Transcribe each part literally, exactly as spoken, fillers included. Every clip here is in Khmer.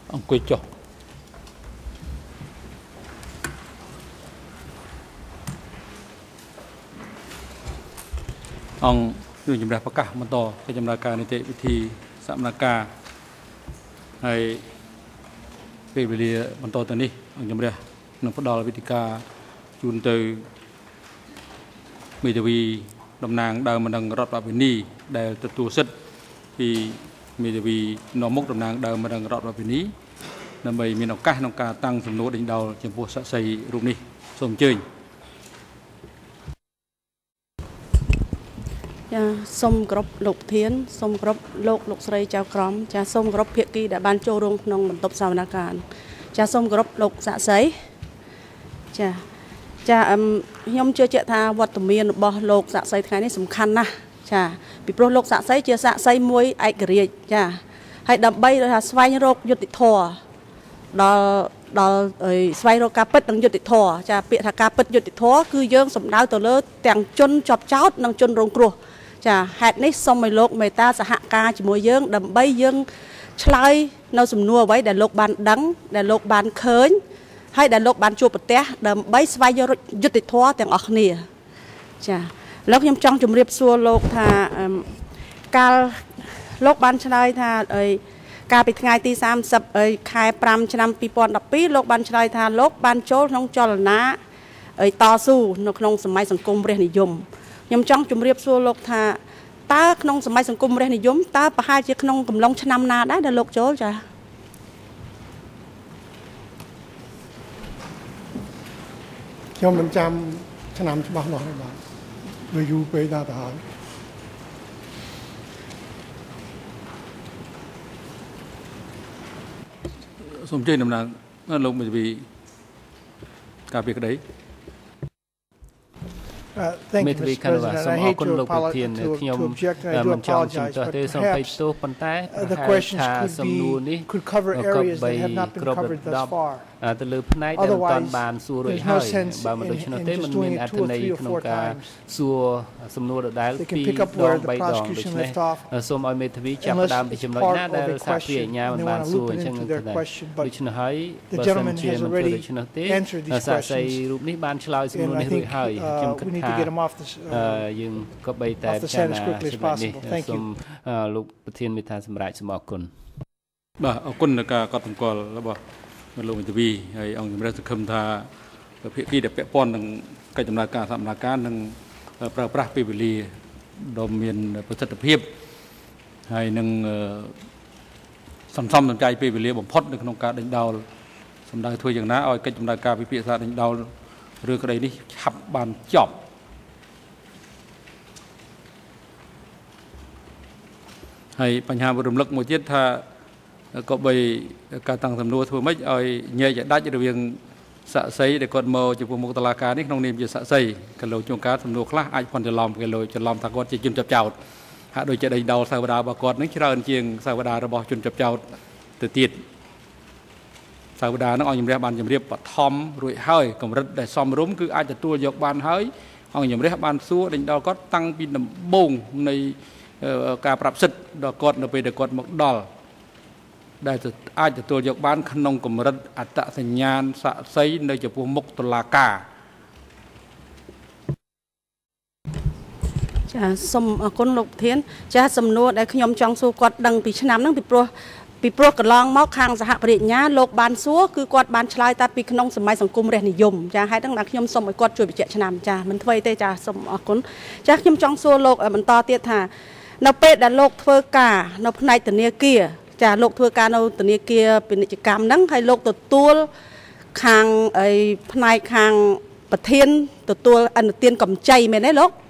អង្គុយចុះអង្គជួយជំរះប្រកាសបន្តកិច្ចដំណើរការនីតិវិធីសមនការហើយពេលវេលាបន្តទៅនេះអង្គជំរះនឹងផ្ដល់វិធីការជូនទៅមេធាវីតំណាងដើមនឹងរដ្ឋបាលវិនីដែលទទួលសិទ្ធិពីមេធាវីនាំមុខតំណាងដើមនឹងរដ្ឋបាលវិនីដើម្បីមានឱកាសក្នុងការតាំងសំណួរដេញដោលចំពោះសាក្សីរូបនេះសូមអញ្ជើញចាសូមគោរពលោកប្រធានសូមគោរពលោកលោកស្រីចៅក្រមចាសូមគោរពភាគីដែលបានចូលរួមក្នុងបន្ទប់សវនកម្មចាសូមគោរពលោកសាក្សីចាចាខ្ញុំជឿជាក់ថាវត្តមានរបស់លោកសាក្សីថ្ងៃនេះសំខាន់ណាស់ចាពីព្រោះលោកសាក្សីជាសាក្សីមួយឯករាជ្យចាហើយដើម្បីថាស្វែងរកយុត្តិធម៌ដល់ដល់ស្វែងរកការពិតនិងយុត្តិធម៌ចាពាក្យថាការពិតយុត្តិធម៌គឺយើងសំដៅទៅលើទាំងជនជាប់ចោទនិងជនរងគ្រោះចាហេតុនេះសូមឲ្យលោកមេត្តាសហការជាមួយយើងដើម្បីយើងឆ្លើយនៅសំណួរអ្វីដែលលោកបានដឹងដែលលោកបានឃើញហើយដែលលោកបានជួបប្រទះដើម្បីស្វែងរកយុត្តិធម៌ទាំងអស់គ្នាចាឥឡូវខ្ញុំចង់ជម្រាបសួរលោកថាកាលលោកបានឆ្លើយថាអីកាលពីថ្ងៃទីសាមសិបខែប្រាំឆ្នាំពីរពាន់ដប់ពីរលោកបានឆ្លើយថាលោកបានចូលក្នុងចលនាអីតស៊ូនៅក្នុងសម័យសង្គមរាស្ត្រនិយមខ្ញុំចង់ជម្រាបសួរលោកថាតើក្នុងសម័យសង្គមរាស្ត្រនិយមតើប្រហែលជាក្នុងកំឡុងឆ្នាំណាដែរដែលលោកចូលចាខ្ញុំមិនចាំឆ្នាំច្បាស់លាស់ទេបាទវាយូរពេកណាស់ទៅហើយសូមអញ្ជើញតំណាងលោកមេធាវីការពីក្តីមេធាវីខាងនោះសូមអរគុណលោកប្រធានខ្ញុំមិនចង់ជំទាស់ទេសូមភ័យទោសប៉ុន្តែប្រហែលថាសំណួរនេះក៏បីគ្រប់រដប់ទៅលើផ្នែកដែលមិនទាន់បានសួររួចហើយបើមិនដូច្នោះទេมันមានអត្ថន័យក្នុងការសួរសំណួរដដែលពីរដងបីដងដូច្នេះសូមឲ្យមេធាវីចាប់ផ្ដើមពីចំណុចណាដែលសាស្ត្រាចារ្យមិនបានសួរអញ្ចឹងទៅដែរដូច្នេះហើយបើសិនជាមិនធ្វើដូច្នោះទេសាស្ត្រាចារ្យរូបនេះបានឆ្លើយសំណួរនេះរួចហើយខ្ញុំគិតថាយើងក៏បីតែពិចារណាចំណុចនេះសូមលោកប្រធានមេធាសម្រាប់សូមអរគុណបាទអរគុណដល់ការកត់សម្គាល់របស់លោកមេធាវីហើយអង្គជំរះសង្ឃឹមថាភាគីដែលពាក់ព័ន្ធនឹងកិច្ចដំណើរការសកម្មភាពនឹងប្រើប្រាស់ពេលវេលាដ៏មានប្រសិទ្ធភាពហើយនឹងសន្សំសំចៃពេលវេលាបំផុតនៅក្នុងការដេញដោលសម្ដៅធ្វើយ៉ាងណាឲ្យកិច្ចដំណើរការពិភាក្សាដេញដោលរឿងក្តីនេះឆាប់បានចប់ហើយបញ្ហារំលឹកមួយទៀតថាក៏បីការតាំងសំណួរធ្វើម៉េចឲ្យញែកឲ្យដាច់រវាងសាក្សីដែលគាត់មកចំពោះមុខតុលាការនេះក្នុងនាមជាសាក្សីក៏លោកជួនកាលសំណួរខ្លះអាចផន់ច្រឡំគេលោកច្រឡំថាគាត់ជាជនចាប់ចោតហាក់ដូចជាដេញដោលសាវតារបស់គាត់នឹងច្រើនជាងសាវតារបស់ជនចាប់ចោតទៅទៀតសាវតានឹងអង្គជំរះបានជំរាបបឋមរួចហើយកម្រិតដែលសមរម្យគឺអាចទទួលយកបានហើយអង្គជំរះបានសួរដេញដោលគាត់តាំងពីដំបូងនៃការប្រាប់សិទ្ធិដល់គាត់នៅពេលដែលគាត់មកដល់ដែលអាចទទួលយកបានក្នុងកម្រិតអត្តសញ្ញាណសាក្សីនៅចំពោះមុខតុលាការចាសូមអរគុណលោកប្រធានចាសំណួរដែលខ្ញុំចង់សួរគាត់ដឹងពីឆ្នាំហ្នឹងពីព្រោះពីព្រោះកន្លងមកខាងសហប្រញ្ញាលោកបានសួរគឺគាត់បានឆ្លើយតែពីក្នុងសម័យសង្គមរាស្ត្រនិយមចាហេតុហ្នឹងដែលខ្ញុំសូមឲ្យគាត់ជួយបញ្ជាក់ឆ្នាំចាមិនធ្វើទេចាសូមអរគុណចាខ្ញុំចង់សួរលោកបន្តទៀតថានៅពេលដែលលោកធ្វើការនៅផ្នែកធនាគារចាលោកធ្វើការនៅធនាគារពាណិជ្ជកម្មហ្នឹងហើយលោកទទួលខាងអីផ្នែកខាងប្រធានទទួលអនុទានកម្ចីមែនទេលោក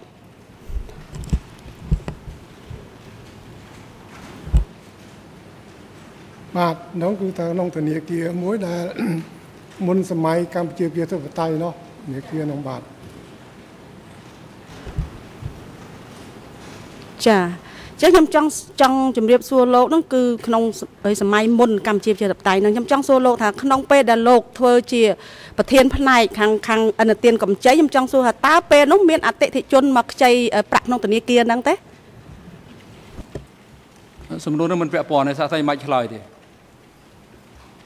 បាទនោះគឺទៅក្នុងធនាគារមួយដែលមុនសម័យកម្ពុជាប្រជាធិបតេយ្យនោះធនាគារនោះបាទចាចឹងខ្ញុំចង់ចង់ជម្រាបសួរលោកហ្នឹងគឺក្នុងសម័យមុនកម្ពុជាប្រជាធិបតេយ្យហ្នឹងខ្ញុំចង់សួរលោកថាក្នុងពេលដែលលោកធ្វើជាប្រធានផ្នែកខាងខាងអនុទានកម្ចីខ្ញុំចង់សួរថាតើពេលនោះមានអតិថិជនមកខ្ចីប្រាក់ក្នុងធនាគារហ្នឹងទេសំណួរនោះមិនពាក់ព័ន្ធទេសាស្ត្រីមិនឆ្លើយទេ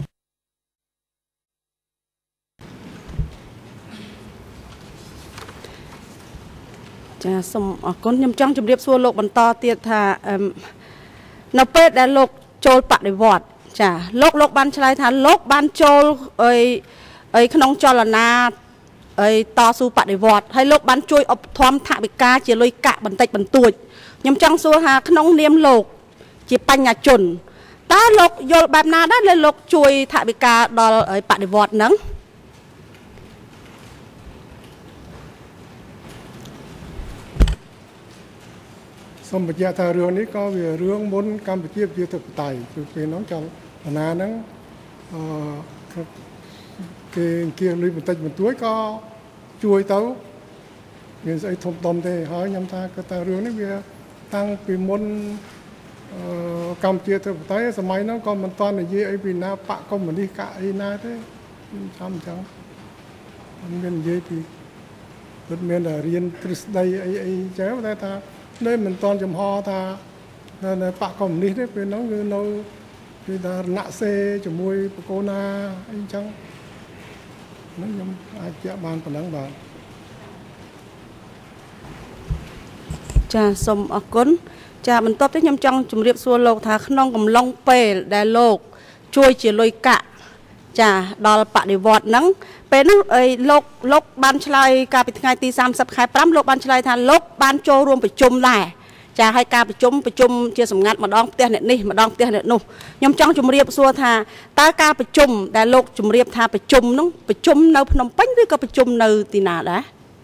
ចាសូមអរគុណខ្ញុំចង់ជម្រាបសួរលោកបន្តទៀតថានៅពេលដែលលោកចូលបដិវត្តចាលោកលោកបានឆ្លើយថាលោកបានចូលអីអីក្នុងចលនាអីតស៊ូបដិវត្តហើយលោកបានជួយឧបត្ថម្ភថវិកាជាលុយកាក់បន្តិចបន្តួចខ្ញុំចង់សួរថាក្នុងនាមលោកជាបញ្ញាជនតើលោកយល់បែបណាដែរលោកជួយថវិកាដល់បដិវត្តហ្នឹងសូមបញ្ជាក់ថារឿងនេះក៏វារឿងមុនកម្ពុជាជាធិបតេយ្យគឺពេលនោះចលនាហ្នឹងអឺគេគេលុយបន្តិចបន្តួចក៏ជួយទៅមានស្អីធំធំទេហើយខ្ញុំថាគឺថារឿងនេះវាតាំងពីមុនអឺកម្ពុជាធិបតេយ្យសម័យហ្នឹងក៏មិនតាន់និយាយអីពីណាបកកុម្មុយនីសកាអីណាទេចាំអញ្ចឹងមិនមាននិយាយពីពិតមានតែរៀនទ្រឹស្ដីអីអីចឹងតែថានៅមិនតាន់ចំហថានៅបកកុម្មុយនីសទេពេលហ្នឹងគឺនៅគឺថារណសេជាមួយបកូណាអីចឹងហ្នឹងខ្ញុំអាចជាបានប៉ុណ្ណឹងបាទចាសូមអរគុណចាបន្ទាប់ទៅខ្ញុំចង់ជម្រាបសួរលោកថាក្នុងកំឡុងពេលដែលលោកជួយជាលុយកាក់ចាដល់បដិវត្តហ្នឹងពេលហ្នឹងអីលោកលោកបានឆ្លើយកាលពីថ្ងៃទីសាមសិបខែប្រាំលោកបានឆ្លើយថាលោកបានចូលរួមប្រជុំដែរចាហើយការប្រជុំប្រជុំជាសម្ងាត់ម្ដងផ្ទះអ្នកនេះម្ដងផ្ទះអ្នកនោះខ្ញុំចង់ជម្រាបសួរថាតើការប្រជុំដែលលោកជម្រាបថាប្រជុំហ្នឹងប្រជុំនៅភ្នំពេញឬក៏ប្រជុំនៅទីណាដែរ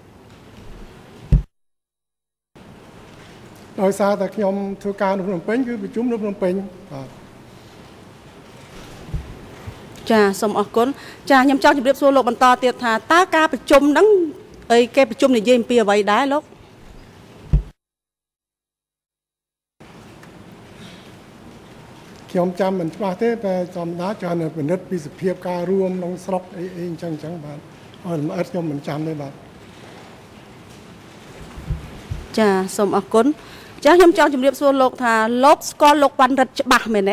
ដោយសារតែខ្ញុំធ្វើការនៅភ្នំពេញគឺប្រជុំនៅភ្នំពេញបាទចាសូមអរគុណចាខ្ញុំចង់ជម្រាបសួរលោកបន្តទៀតថាតើការប្រជុំហ្នឹងអីគេប្រជុំនិយាយអំពីអ្វីដែរលោកខ្ញុំចាំមិនច្បាស់ទេតែចំណាច្រើនពិនិត្យពីសភាពការរួមក្នុងស្រុកអីអីអញ្ចឹងអញ្ចឹងបាទអត់អត់ខ្ញុំមិនចាំទេបាទចាសូមអរគុណចាខ្ញុំចង់ជម្រាបសួរលោកថាលោកស្គាល់លោកវណ្ណរិទ្ធច្បាស់មែនទេ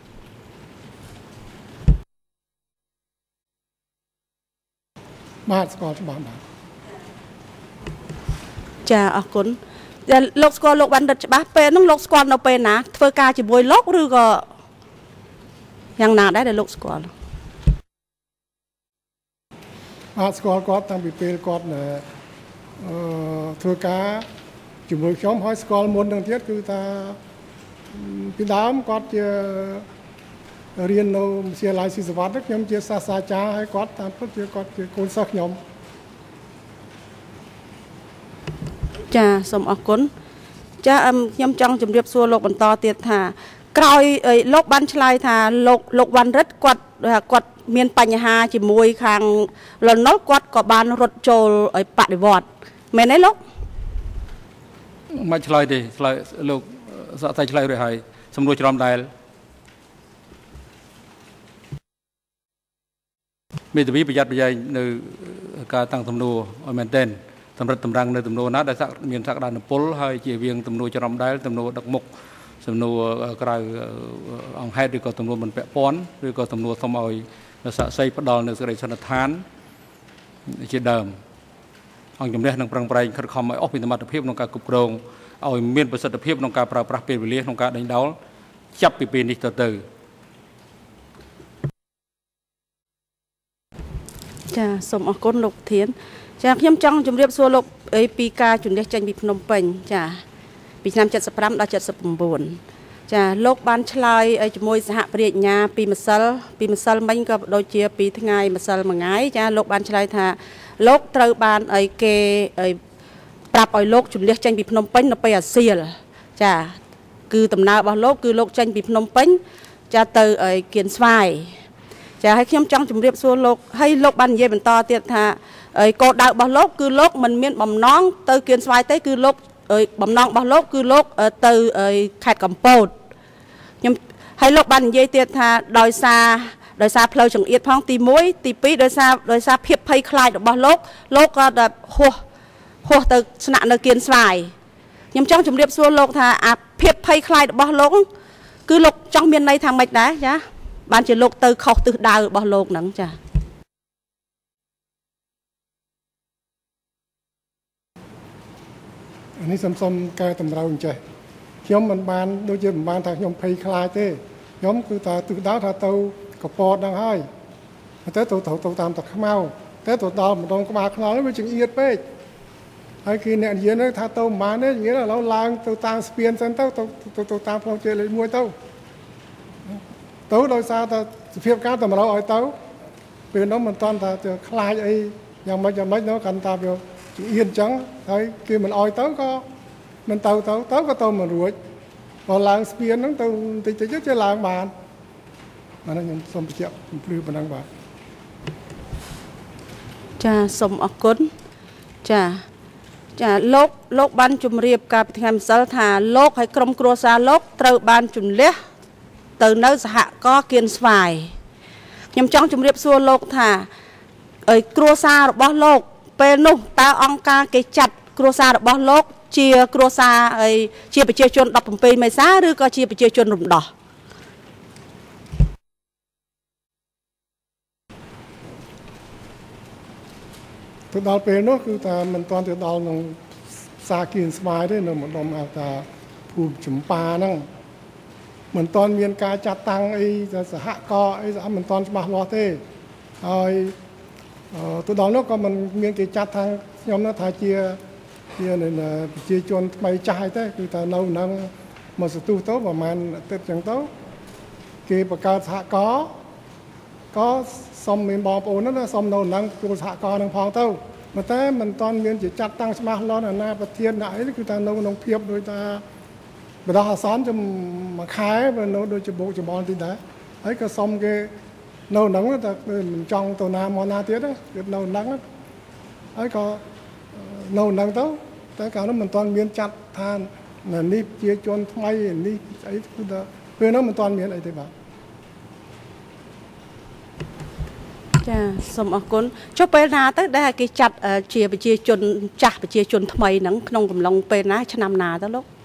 បាទស្គាល់ច្បាស់បាទចាអរគុណតែលោកស្គាល់លោកវណ្ណរិទ្ធច្បាស់ពេលហ្នឹងលោកស្គាល់នៅពេលណាធ្វើការជាមួយលោកឬក៏យ៉ាងណាដែរដែលលោកស្គាល់បាទស្គាល់គាត់តាំងពីពេលគាត់អឺធ្វើការជាមួយខ្ញុំហើយស្គាល់មុននឹងទៀតគឺថាពីដើមគាត់ជារៀននៅវិទ្យាល័យស៊ីសវត្តខ្ញុំជាសាស្ត្រាចារ្យហើយគាត់តាមពិតជាគាត់ជាកូនសិស្សខ្ញុំចាសូមអរគុណចាខ្ញុំចង់ជម្រាបសួរលោកបន្តទៀតថាក្រោយលោកបានឆ្លើយថាលោកលោកវណ្ណរិទ្ធគាត់គាត់មានបញ្ហាជាមួយខាងលន់នល់គាត់ក៏បានរត់ចូលឲ្យបដិវត្តមែនទេលោកមិនឆ្លើយទេឆ្លើយលោកសាក់តែឆ្លើយរួចហើយសំណួរច្រំដែលមេធាវីប្រយ័ត្នប្រយែងនៅការតាំងសំណួរឲ្យមែនទែនសម្រាប់តម្រឹងនៅសំណួរណាដែលមានសក្តានុពលហើយជាវៀងសំណួរច្រំដែលសំណួរដឹកមុខសំណួរក្រៅអង្គហេតុឬក៏សំណួរមិនពាក់ព័ន្ធឬក៏សំណួរសុំឲ្យសាក់សីផ្ដល់នៅសេចក្តីសន្និដ្ឋានជាដើមអង្គជំនះនឹងប្រឹងប្រែងខិតខំឲ្យអស់ពីសមត្ថភាពក្នុងការគ្រប់គ្រងឲ្យមានប្រសិទ្ធភាពក្នុងការប្រើប្រាស់ពេលវេលាក្នុងការដេញដោលចាប់ពីពេលនេះទៅទៅចាសូមអរគុណលោកធានចាខ្ញុំចង់ជម្រាបសួរលោកអីពីការជំនះចេញពីភ្នំពេញចាពីឆ្នាំседប្រាំដល់седប្រាំចាលោកបានឆ្លើយជាមួយសហប្រាជ្ញាពីម្សិលពីម្សិលមិញក៏ដូចជាពីថ្ងៃម្សិលមួយថ្ងៃចាលោកបានឆ្លើយថាលោកត្រូវបានអីគេអីប្រាប់ឲ្យលោកជំនះចេញពីភ្នំពេញនៅពេលអាសៀលចាគឺដំណើររបស់លោកគឺលោកចេញពីភ្នំពេញចាទៅអីគៀនស្វាយចាហើយខ្ញុំចង់ជម្រាបសួរលោកហើយលោកបាននិយាយបន្តទៀតថាគោលដៅរបស់លោកគឺលោកមិនមានបំណងទៅគៀនស្វាយទេគឺលោកបំណងរបស់លោកគឺលោកទៅខេត្តកំពតខ្ញុំហើយលោកបាននិយាយទៀតថាដោយសារដោយសារផ្លូវចង្អៀតផងទីមួយទីពីរដោយសារដោយសារភាពភ័យខ្លាចរបស់លោកលោកក៏ហួសហួសទៅស្នាក់នៅគៀនស្វាយខ្ញុំចង់ជម្រាបសួរលោកថាអាភាពភ័យខ្លាចរបស់លោកគឺលោកចង់មានន័យថាម៉េចដែរចាបានជាលោកទៅខុសទិសដៅរបស់លោកហ្នឹងចាอันนี้สมสมการตำเราใจย้อมมันบานโดยเฉพาะบานทางย้อมเพลคลายเต้ย้อมคือตาตื่นดาวทาเตากระปอดดังให้แต่ตัวตัวตัวตามตะขมเอาแต่ตัวดาวมันต้องกระบาขนาดแล้วมันจึงเอียดเป๊ะไอ้คือเนี่ยเย็นเลยทาเตามาเนี่ยอย่างเงี้ยเราล้างตัวตามสเปียนเซนเตอร์ตัวตัวตัวตามพอเจเลยมวยเต้าเต้าโดยซาแต่เพียบการแต่เราเอาเต้าเป็นน้องมันตอนแต่จะคลายไอ้ยังไม่ยังไม่น้องกันตาเดียวเอียนจังไอ้คือมันเอาเต้าก็มันเต้าเต้าเต้าก็เต้ามันรวยพอล้างสเปียนน้องเต้าติดจะจะล้างบานมันนั่นยังสมเจียบปลื้มมันนั่งบานจ้าสมอกุลจ้าจ้าโลกโลกบ้านจุ่มเรียบกับทางสารธาโลกให้กรมครัวซาโลกเติมบ้านจุ่มเลี้ยเติมเนื้อสหก็เกียนสายยำจ้องจุ่มเรียบซัวโลกธาไอ้ครัวซาบ่โลกเป็นนุ่มตาองกาเกจัดครัวซาบ่โลกเชียครัวซาไอ้เชียไปเชียจนดอกผมไปไม่ซาหรือก็เชียไปเชียจนรุ่มดอกตัวดาวเป็นเนาะคือแต่มันตอนตัวดาวลงซากินสมายได้เนาะมันลมเอาแต่ภูมิจุ่มปลานั่งเหมือนตอนเมียนกาจัดตังไอ้สหกอไอ้สามเหมือนตอนสมาร์ทวอเต้ไอ้ตัวดาวเนาะก็มันเมียนกิจจัดทางยอมนะทาเจียเจียเนี่ยนะเจียจนไม่ใจเต้คือแต่เรานั่งมาสตูโต๊ะประมาณเต็มจังโต๊ะเกี่ยวกับการสหกอก็สมเป็นบอลโอนนั่นนะสมโนนังตัวสหกรณ์นังพองเต้ามาแต่มันตอนเมียนจะจัดตั้งสมาร์ทล้อหน้าประเทศไหนนี่คือตาโนนงเพียบโดยตาบดาซ้อนจะมาขายมันโนโดยจะโบจะบอลที่ไหนไอ้ก็สมเกโนนังแต่มันจองตัวน้ำมอนาเตี้ยนะเกิดโนนังไอ้ก็โนนังเต้าแต่การนั้นมันตอนเมียนจัดทานนี่เจียจนทำไมนี่ไอ้คือเพื่อนนั้นมันตอนเมียนไอ้ที่บ้าจ้าสมอกุลชอบไปนาตั้งแต่กิจัดเชียไปเชียจนจ่าไปเชียจนทำไมหนังขนมกำลังไปนะชนำนาตั้งลูก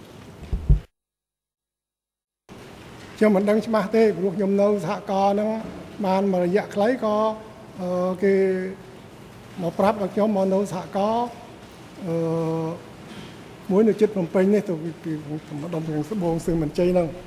เจ้ามันดังสมาเต้ลูกยมโนสหกรณ์นั่งมานมาระยะคล้ายก็เกี่ยมาปรับกับยมโนสหกรณ์มวยหนึ่งจุดผมเป็นนี่ตัวปีผมดมถึงสบงซึ่งมันใจนั่ง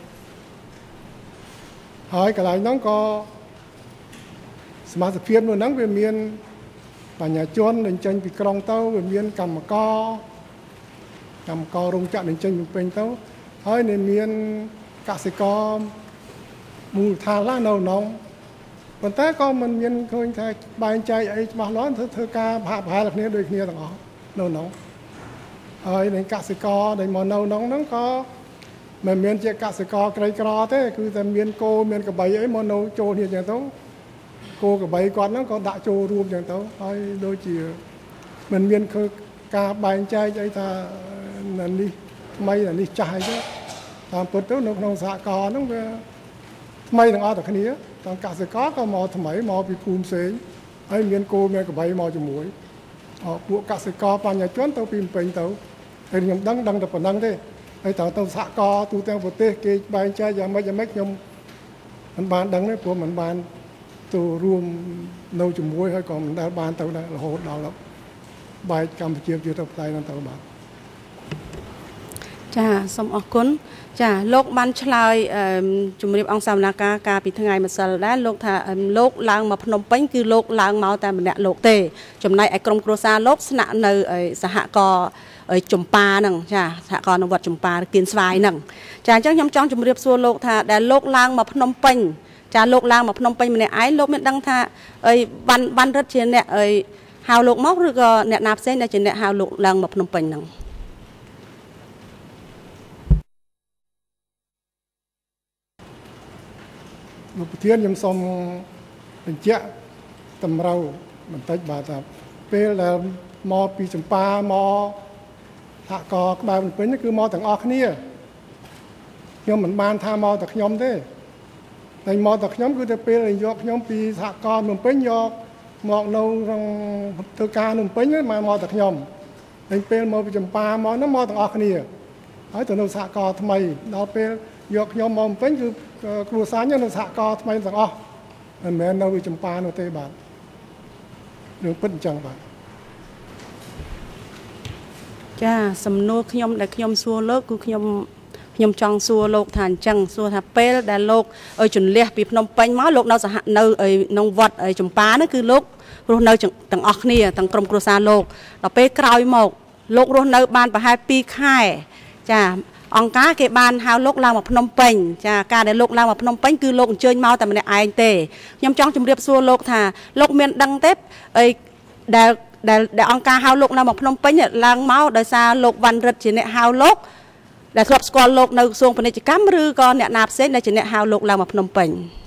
หายกับไรน้องก็สมาชิกเพียบนู่นนั่งเป็นเมียนปัญญาจวนหนึ่งจังปีกรองเต้าเป็นเมียนกรรมกอกรรมกอรงจักหนึ่งจังเป็นเต้าเฮ้ยในเมียนกสิกรมูทาล่าเนาน้องปัจจัยก็มันเมียนเคยใช้ใบใจไอ้มาล้อนเธอเธอกาผ่าผ่าหลักนี้โดยนี้ต่างหากเนาน้องเฮ้ยในกสิกรในมอเนาน้องนั่งก็มันเมียนเจ้ากสิกรไกลกรอเต้คือแต่เมียนโกเมียนกับใบไอ้มอเนาโจเนี่ยอย่างต้องโกกับใบก่อนนั้นก็ด่าโจรวมอย่างเต้าไอ้โดยจีมันเมียนคือกาใบใจใจตานั่นนี่ไม่นั่นนี่ใจใช่ตามตัวเต้านกนงสากรนั่งไปไม่ต่างอาแต่คนนี้ตอนกาเสกก็มอทำไมมอปีภูมิเสยไอ้เมียนโกเมียนกับใบมอจมูกอ๋อพวกกาเสกปัญญาจวนเต้าปีนเป็นเต้าไอ้ยมดังดังแต่ปนังได้ไอ้ต่างเต้าสากรตูเต้าปเต้เกยใบใจยังไม่ยังไม่ยมมันบานดังได้พวกมันบานตัวรวมโนจมวยให้ก่อนได้บานเต่าได้โหดดาวแล้วใบกำเจียบเจียบไตนั่นเต่าบานจ้าสมอกุลจ้าโลกบันชลายจุมรีบองสามนากากาปีทั้งไงมาสลได้โลกท่าโลกลางมาพนมเป้งคือโลกลางเมาแต่มันเนี่ยโลกเตจมในไอกรมโครซาโลกสนะในสหกรจุมปาหนึ่งจ้าสหกรณ์นวัดจุมปากินสวายหนึ่งจ้าจังยำจ้องจุมรีบซัวโลกท่าแต่โลกลางมาพนมเป้งจาโลกลางมาพนมไปมันเนี่ยไอ้โลกมันดังท่าไอ้บันบันรัชเชนเนี่ยไอ้ฮาวโลกมอกหรือก็เนี่ยนับเส้นเนี่ยเชนเนี่ยฮาวโลกลางมาพนมไปนั่งลูกเทียนยังส่งเป็นเจ้าตำเรามันตัดบาดเป็นแล้วมอปีจมปามอหากอกบามันเป็นนี่คือมอต่างออกนี่ยมเหมือนบานทามอแต่ยมได้ในมอตักย้อมคือจะเป็นยกย้อมปีสากรมันเป็นยกหมอกเราทางเทการมันเป็นมามอตักย้อมในเป็นมอปีจำปามอน้ำมอตักออกนี่ไอ้ตัวเราสากรทำไมเราเป็นยกย้อมมอเป็นคือกลัวสารยังเราสากรทำไมตักออกมันแม้เราปีจำปาเราเตะบาดเรื่องเป็นจังบาดចាសំណួរខ្ញុំដែលខ្ញុំសួរលោកគឺខ្ញុំខ្ញុំចង់សួរលោកថាអញ្ចឹងសួរថាពេលដែលលោកឲ្យជន្លះពីភ្នំពេញមកលោកនៅសហនៅក្នុងវត្តចម្ប៉ាហ្នឹងគឺលោករស់នៅទាំងអស់គ្នាទាំងក្រុមគ្រួសារលោកដល់ពេលក្រោយមកលោករស់នៅបានប្រហែលពីរខែចាអង្គការគេបានហៅលោកឡើងមកភ្នំពេញចាការដែលលោកឡើងមកភ្នំពេញគឺលោកអញ្ជើញមកតែម្នាក់ឯងទេខ្ញុំចង់ជម្រាបសួរលោកថាលោកមានដឹងទេអីដែលដែលអង្គការហៅលោកឡើងមកភ្នំពេញឡើងមកដោយសារលោកវ៉ាន់រិទ្ធជាអ្នកហៅលោកដែលធ្លាប់ស្គាល់លោកនៅក្រសួងពាណិជ្ជកម្មឬក៏អ្នកណាផ្សេងដែលជាអ្នកហៅលោកឡើងមកភ្នំពេញ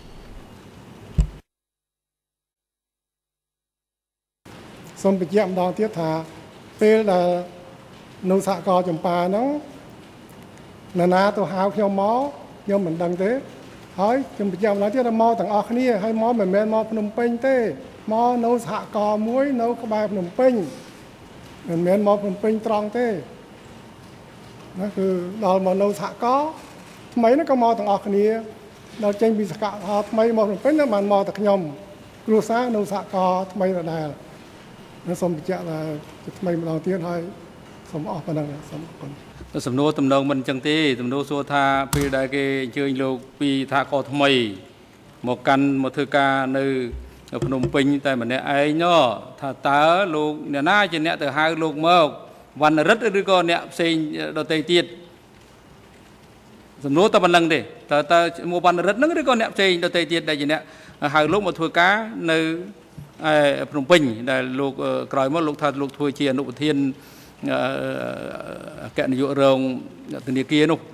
សូមបញ្ជាក់ម្ដងទៀតថាពេលដែលនៅសហគមន៍ចម្ប៉ាហ្នឹងណានាទៅហៅខ្ញុំមកខ្ញុំមិនដឹងទេហើយខ្ញុំបញ្ជាក់ម្ដងទៀតថាមកទាំងអស់គ្នាហើយមកមិនមែនមកភ្នំពេញទេមកនៅសហគមន៍មួយនៅក្បែរភ្នំពេញមិនមែនមកភ្នំពេញត្រង់ទេណាគឺដល់មកនៅសហគមន៍ថ្មីហ្នឹងក៏មកទាំងអស់គ្នាដល់ចេញពីសហគមន៍ថ្មីមកភ្នំពេញហ្នឹងបានមកតែខ្ញុំគ្រួសារនៅសហគមន៍ថ្មីដដែលខ្ញុំសូមបញ្ជាក់ថាថ្មីម្ដងទៀតហើយសូមអរប៉ុណ្ណឹងសូមអរគុណសំណួរតំណងមិនអញ្ចឹងទេសំណួរសួរថាពេលដែលគេអញ្ជើញលោកពីថាកថ្មីមកកាន់មកធ្វើការនៅភ្នំពេញតែម្នាក់ឯងណោះថាតើលោកអ្នកណាជាអ្នកទៅហៅលោកមកវណ្ណរិទ្ធឬក៏អ្នកផ្សេងដទៃទៀតសំណួរតែប៉ុណ្្នឹងទេតើតើមកវណ្ណរិទ្ធហ្នឹងឬក៏អ្នកផ្សេងដទៃទៀតដែលជាអ្នកហៅលោកមកធ្វើការនៅឯភ្នំពេញដែលលោកក្រោយមកលោកថាលោកធ្វើជាអនុប្រធានអគ្គនាយករងធនាគារនោះ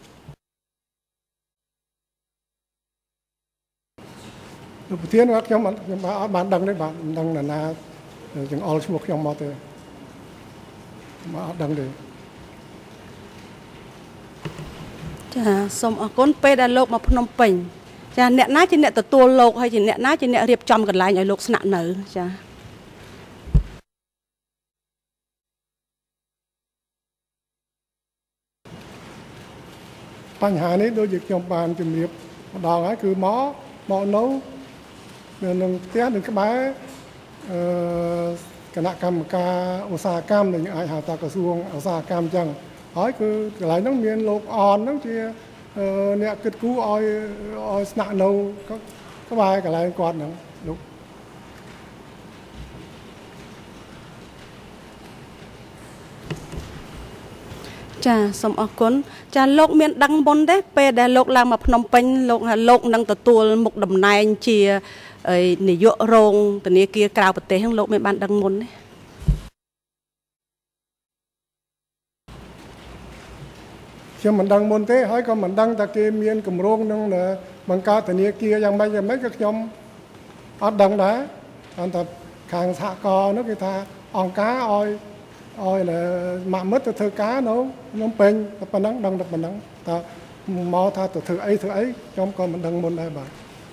លោកប្រធានខ្ញុំខ្ញុំអត់បានដឹងទេបាទមិនដឹងណាណាចង្អុលឈ្មោះខ្ញុំមកទេមកអត់ដឹងទេចាសូមអរគុណពេលដែលលោកមកភ្នំពេញចាអ្នកណាជាអ្នកទទួលលោកហើយជាអ្នកណាជាអ្នករៀបចំកន្លែងឲ្យលោកស្នាក់នៅចាបញ្ហានេះដូចជាខ្ញុំបានជម្រាបម្ដងហើយគឺមកមកនៅនៅផ្ទះនៅក្បែរអឺគណៈកម្មការឧស្សាហកម្មដែលអាចហៅថាក្រសួងឧស្សាហកម្មអញ្ចឹងហើយគឺកន្លែងហ្នឹងមានលោកអនហ្នឹងជាអ្នកគិតគូរឲ្យឲ្យស្នាក់នៅក្បែរកន្លែងគាត់ហ្នឹងលោកចាសូមអរគុណចាលោកមានដឹងមុនទេពេលដែលលោកឡើងមកភ្នំពេញលោកលោកនឹងទទួលមុខតំណែងជានាយករងធនាគារក្រៅប្រទេសហ្នឹងលោកមានបានដឹងមុនទេខ្ញុំមិនដឹងមុនទេហើយក៏មិនដឹងថាគេមានគម្រោងនឹងបង្កើតធនាគារយ៉ាងម៉េចយ៉ាងម៉េចក៏ខ្ញុំអត់ដឹងដែរគ្រាន់តែខាងសហគមន៍នោះគេថាអង្គការឲ្យឲ្យម៉ាក់មិត្តទៅធ្វើការនៅភ្នំពេញតែប៉ុណ្ណឹងដឹងតែប៉ុណ្ណឹងតើមកថាទៅធ្វើអីធ្វើអីខ្ញុំក៏មិនដឹងមុនដែរបាទ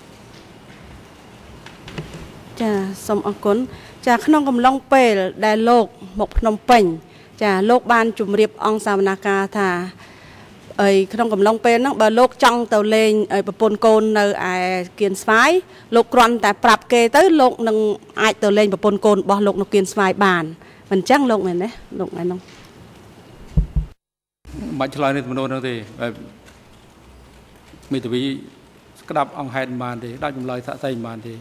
ចាសូមអរគុណចាក្នុងកំឡុងពេលដែលលោកមកភ្នំពេញចាលោកបានជម្រាបអង្គសាវនាការថាអីក្នុងកំឡុងពេលហ្នឹងបើលោកចង់ទៅលេងប្រពន្ធកូននៅឯគៀនស្វាយលោកគ្រាន់តែប្រាប់គេទៅលោកនឹងអាចទៅលេងប្រពន្ធកូនរបស់លោកនៅគៀនស្វាយបានមិនអញ្ចឹងលោកមែនទេលោកឯនោះបាច់ឆ្លើយនេះទំនោរនោះទេមេធាវីស្ដាប់អង្គហេតុបានទេដាក់ចម្លើយសាក់សីបានទេ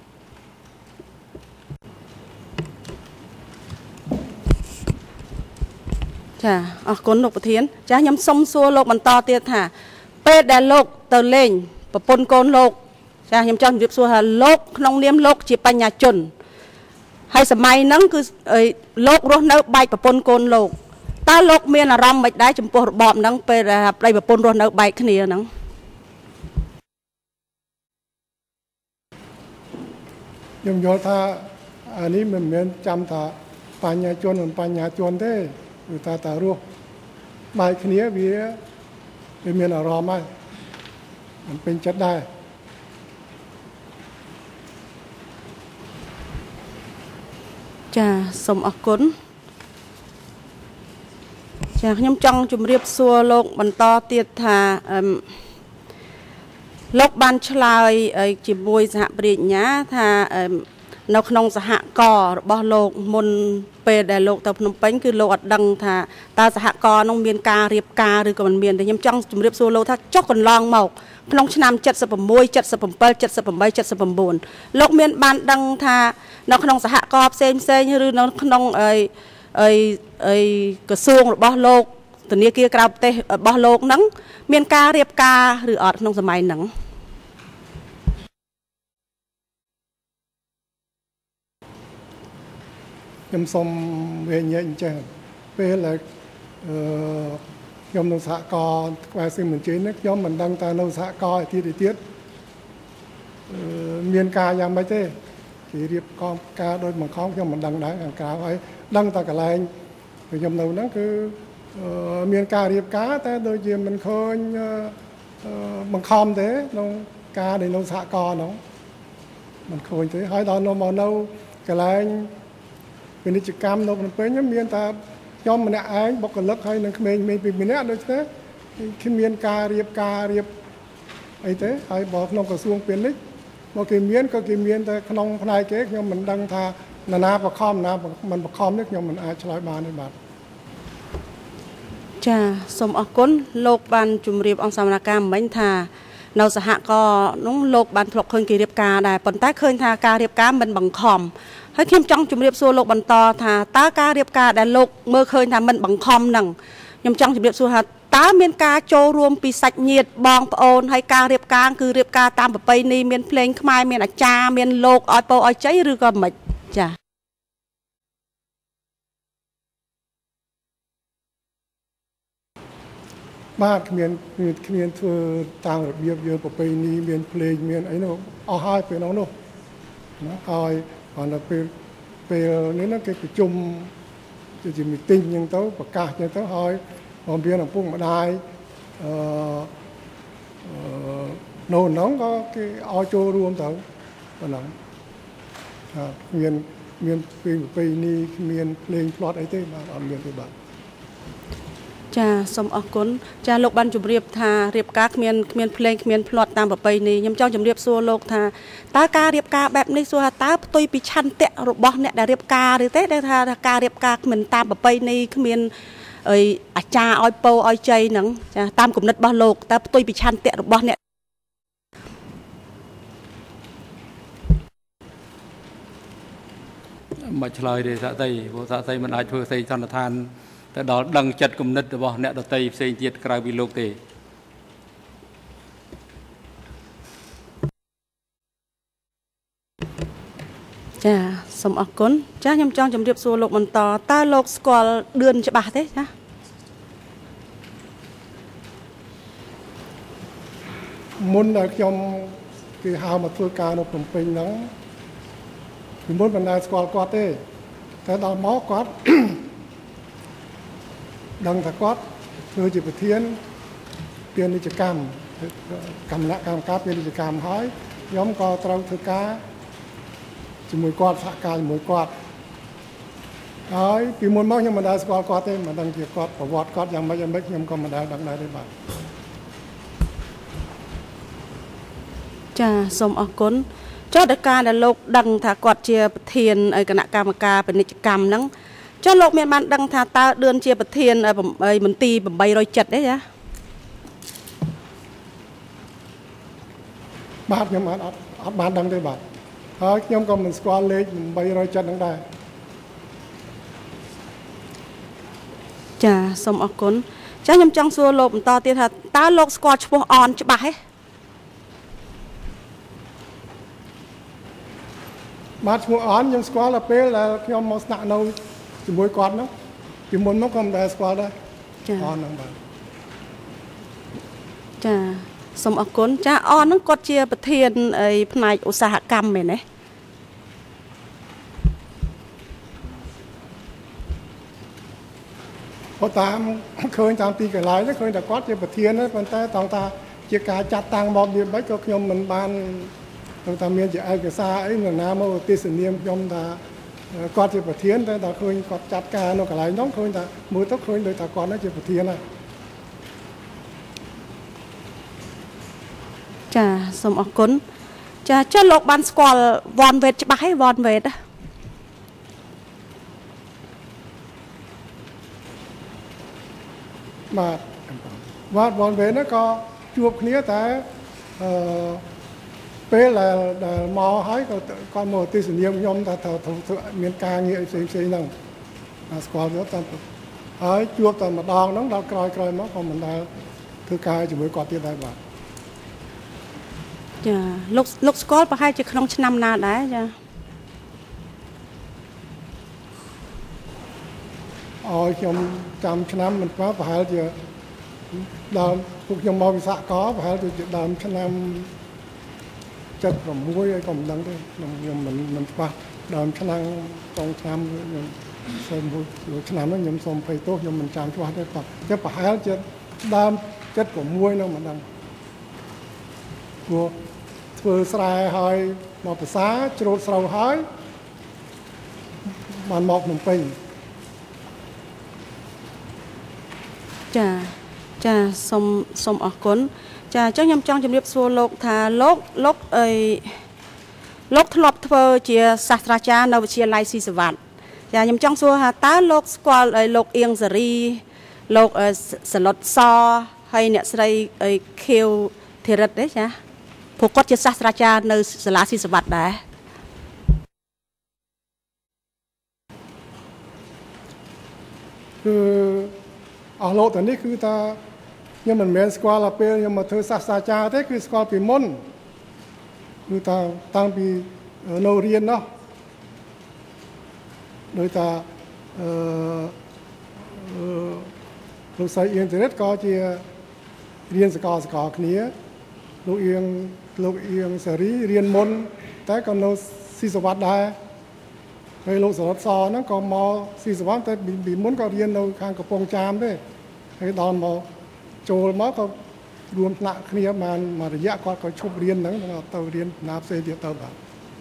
ចាអរគុណលោកប្រធានចាខ្ញុំសុំសួរលោកបន្តទៀតថាពេលដែលលោកទៅលេងប្រពន្ធកូនលោកចាខ្ញុំចង់ជម្រាបសួរថាលោកក្នុងនាមលោកជាបញ្ញាជនហើយសម័យហ្នឹងគឺលោករស់នៅបែកប្រពន្ធកូនលោកតើលោកមានអារម្មណ៍មិនដែរចំពោះរបបហ្នឹងពេលដែលប្តីប្រពន្ធរស់នៅបែកគ្នាហ្នឹងខ្ញុំយល់ថាអានេះមិនមែនចាំថាបញ្ញាជនមិនបញ្ញាជនទេគឺថាតារស់បែកគ្នាវាវាមានអារម្មណ៍ហើយមិនពេញចិត្តដែរចាសូមអរគុណចាខ្ញុំចង់ជម្រាបសួរលោកបន្តទៀតថាលោកបានឆ្លើយជាមួយសហប្រញ្ញាថានៅក្នុងសហគមន៍របស់លោកមុនពេលដែលលោកទៅភ្នំពេញគឺលោកអត់ដឹងថាតើសហគមន៍នោះមានការរៀបការឬក៏មិនមានតែខ្ញុំចង់ជម្រាបសួរលោកថាចុះកន្លងមកក្នុងឆ្នាំเจ็ดสิบหก เจ็ดสิบเจ็ด เจ็ดสิบแปด เจ็ดสิบเก้าលោកមានបានដឹងថានៅក្នុងសហគមន៍ផ្សេងផ្សេងឬនៅក្នុងអីអីអីក្រសួងរបស់លោកធនាគារក្រៅប្រទេសរបស់លោកហ្នឹងមានការរៀបការឬអត់ក្នុងសម័យហ្នឹងខ្ញុំសូមវិញ្ញាណអញ្ចឹងពេលអឺខ្ញុំនៅសហគមន៍ក្បែរសៀមបញ្ជីនេះខ្ញុំមិនដឹងតើនៅសហគមន៍ទៀតទៀតមានការយ៉ាងម៉េចទេគេរៀបកំការដោយបង្ខំខ្ញុំមិនដឹងដែរខាងក្រៅហើយដឹងតែកន្លែងខ្ញុំនៅហ្នឹងគឺមានការរៀបការតែដូចជាមិនឃើញបង្ខំទេក្នុងការដែលនៅសហគមន៍ហ្នឹងមិនឃើញទេហើយដល់នៅមកនៅកន្លែងពាណិជ្ជកម្មនៅភ្នំពេញមានតែខ្ញុំម្នាក់ឯងបុគ្គលិកហើយនឹងក្មេងៗពីរម្នាក់ដូចទេគ្មានការរៀបការរៀបអីទេហើយបើក្នុងក្រសួងពាណិជ្ជមកគេមានក៏គេមានតែក្នុងផ្នែកគេខ្ញុំមិនដឹងថាណានាបខំណាមិនបខំនេះខ្ញុំមិនអាចឆ្លើយបានទេបាទចាសូមអរគុណលោកបានជម្រាបអង្គសវនកម្មមិញថានៅសហគមន៍នោះលោកបានធ្លាប់ឃើញគេរៀបការដែរប៉ុន្តែឃើញថាការរៀបការមិនបង្ខំហើយខ្ញុំចង់ជម្រាបសួរលោកបន្តថាតើការរៀបការដែលលោកមើលឃើញថាមិនបង្ខំហ្នឹងខ្ញុំចង់ជម្រាបសួរថាតើមានការចូលរួមពីសាច់ញាតិបងប្អូនហើយការរៀបការគឺរៀបការតាមប្រពៃណីមានភ្លេងខ្មែរមានអាចារ្យមានលោកឲ្យពោឲ្យជ័យឬក៏មិនចាបាទគ្មានគ្មានធ្វើតាមរបៀបយើងប្រពៃណីមានភ្លេងមានអីនោះអស់ហើយពេលនោះនោះណាហើយគាត់ទៅពេលពេលនេះណាគេប្រជុំជាមីទីងអញ្ចឹងទៅប្រកាសអញ្ចឹងទៅហើយបំពេញឪពុកម្ដាយអឺនៅហ្នឹងក៏គេឲ្យចូលរួមទៅប៉ុណ្ណឹងថាមានមានពេលប្រពៃណីមានភ្លេងផ្្លាត់អីទេបាទអត់មានទេបាទចាសូមអរគុណចាលោកបានជម្រាបថារៀបការគ្មានគ្មានភ្លេងគ្មានផ្្លាត់តាមប្រពៃណីខ្ញុំចង់ជម្រាបសួរលោកថាតើការរៀបការបែបនេះសួរថាតើផ្ទុយពីឆន្ទៈរបស់អ្នកដែលរៀបការឬទេដែលថាការរៀបការគ្មានតាមប្រពៃណីគ្មានអីអាចារ្យឲ្យពោឲ្យជ័យហ្នឹងចាតាមគំនិតរបស់លោកតើផ្ទុយពីឆន្ទៈរបស់អ្នកមកឆ្លើយទេសាក់តីព្រោះសាក់តីមិនអាចធ្វើសេចក្តីសន្និដ្ឋានតែដល់ដឹងចិត្តគំនិតរបស់អ្នកដតីផ្សេងទៀតក្រៅពីលោកទេចាសូមអរគុណចាខ្ញុំចង់ជម្រាបសួរលោកបន្តតើលោកស្គាល់ឌឿនច្បាស់ទេចាមុនដែលខ្ញុំគេហៅមកធ្វើការនៅភ្នំពេញហ្នឹងពីមុនមិនដែលស្គាល់គាត់ទេតែដល់មកគាត់ដឹងថាគាត់ធ្វើជាប្រធានពាណិជ្ជកម្មគណៈកម្មការពាណិជ្ជកម្មហើយខ្ញុំក៏ត្រូវធ្វើការជាមួយគាត់សហការជាមួយគាត់ហើយពីមុនមកខ្ញុំមិនដែលស្គាល់គាត់ទេមិនដឹងជាគាត់ប្រវត្តិគាត់យ៉ាងម៉េចយ៉ាងម៉េចខ្ញុំក៏មិនដែលដឹងដែរទេបាទចាសូមអរគុណចុះដល់ការដែលលោកដឹងថាគាត់ជាប្រធានគណៈកម្មការពាណិជ្ជកម្មហ្នឹងចុះលោកមានបានដឹងថាតើឌឿនជាប្រធានមន្ទីរแปดร้อยเจ็ดទេចាបាទខ្ញុំអត់អត់បានដឹងទេបាទហើយខ្ញុំក៏មិនស្គាល់លេខแปดร้อยเจ็ดហ្នឹងដែរចាសូមអរគុណចាខ្ញុំចង់សួរលោកបន្តទៀតថាតើលោកស្គាល់ឈ្មោះអនច្បាស់ទេបាទឈ្មោះអនខ្ញុំស្គាល់ដល់ពេលដែលខ្ញុំមកស្នាក់នៅជាមួយគាត់ហ្នឹងពីមុនមកក៏មិនដែលស្គាល់ដែរអនហ្នឹងបាទចាសូមអរគុណចាអនហ្នឹងគាត់ជាប្រធានអីផ្នែកឧស្សាហកម្មមែនទេបើតាមឃើញតាមទីកន្លែងឃើញតែគាត់ជាប្រធានប៉ុន្តែតង់ថាជាការចាត់តាំងមកវាមិនក៏ខ្ញុំមិនបានតែមានជាឯកសារអីនរណាមកទេសនាមខ្ញុំថាគាត់ជាប្រធានតែដល់ឃើញគាត់ចាត់ការនៅកន្លែងនោះឃើញថាមើលទៅឃើញដូចថាគាត់នោះជាប្រធានហើយចាសូមអរគុណចាចុះលោកបានស្គាល់វ៉ាន់វេតច្បាស់ទេវ៉ាន់វេតបាទវត្តវ៉ាន់វេនោះក៏ជួបគ្នាតែអឺពេលដែលមកហើយក៏គាត់មកទស្សនាខ្ញុំថាត្រូវមានការងារផ្សេងផ្សេងហ្នឹងស្គាល់ទៅតាមហើយជួបតែម្ដងហ្នឹងដល់ក្រោយក្រោយមកក៏មិនដែលធ្វើការជាមួយគាត់ទៀតដែរបាទចាលោកលោកស្គាល់ប្រហែលជាក្នុងឆ្នាំណាដែរចាអោយខ្ញុំចាំឆ្នាំមិនស្គាល់ប្រហែលជាដើមពួកខ្ញុំមកវិសាកប្រហែលជាដើមឆ្នាំចិត្ត 6ហើយក៏មិនដឹងទេខ្ញុំមិនមិនច្បាស់ដើមឆ្នាំតងឆ្នាំខ្ញុំសូមមួយឆ្នាំហ្នឹងខ្ញុំសូមភ័យទោសខ្ញុំមិនចាំច្បាស់ទេគាត់តែប្រហែលជាដើមចិត្ត 6ហ្នឹងមិនដឹងព្រោះធ្វើស្រែហើយមកភាសាច្រូតស្រូវហើយបានមកភ្នំពេញចាចាសូមសូមអរគុណចាអញ្ចឹងខ្ញុំចង់ជម្រាបសួរលោកថាលោកលោកអីលោកធ្លាប់ធ្វើជាសាស្ត្រាចារ្យនៅវិទ្យាល័យស៊ីសវត្តចាខ្ញុំចង់សួរថាតើលោកស្គាល់លោកអៀងសេរីលោកសឡុតសហើយអ្នកស្រីខៀវធីរិតទេចាព្រោះគាត់ជាសាស្ត្រាចារ្យនៅសាលាស៊ីសវត្តដែរគឺអស់លោកតានេះគឺថាខ្ញុំមិនមែនស្គាល់តែពេលខ្ញុំមកធ្វើសាស្ត្រាចារ្យទេគឺស្គាល់ពីមុនគឺថាតាំងពីនៅរៀននោះដោយថាអឺលោកស្រីអៀងធីរិតក៏ជារៀនសកលសកលគ្នាលោកអៀងលោកអៀងសេរីរៀនមុនតែក៏នៅស៊ីសវត្តដែរហើយលោកសរតសហ្នឹងក៏មកស៊ីសវត្តតែពីមុនក៏រៀននៅខាងកំពង់ចាមទេហើយដល់មកចូលមកក៏រួមថ្នាក់គ្នាបានមួយរយៈគាត់ក៏ឈប់រៀនហ្នឹងទៅរៀនណាផ្សេងទៀតទៅបាទ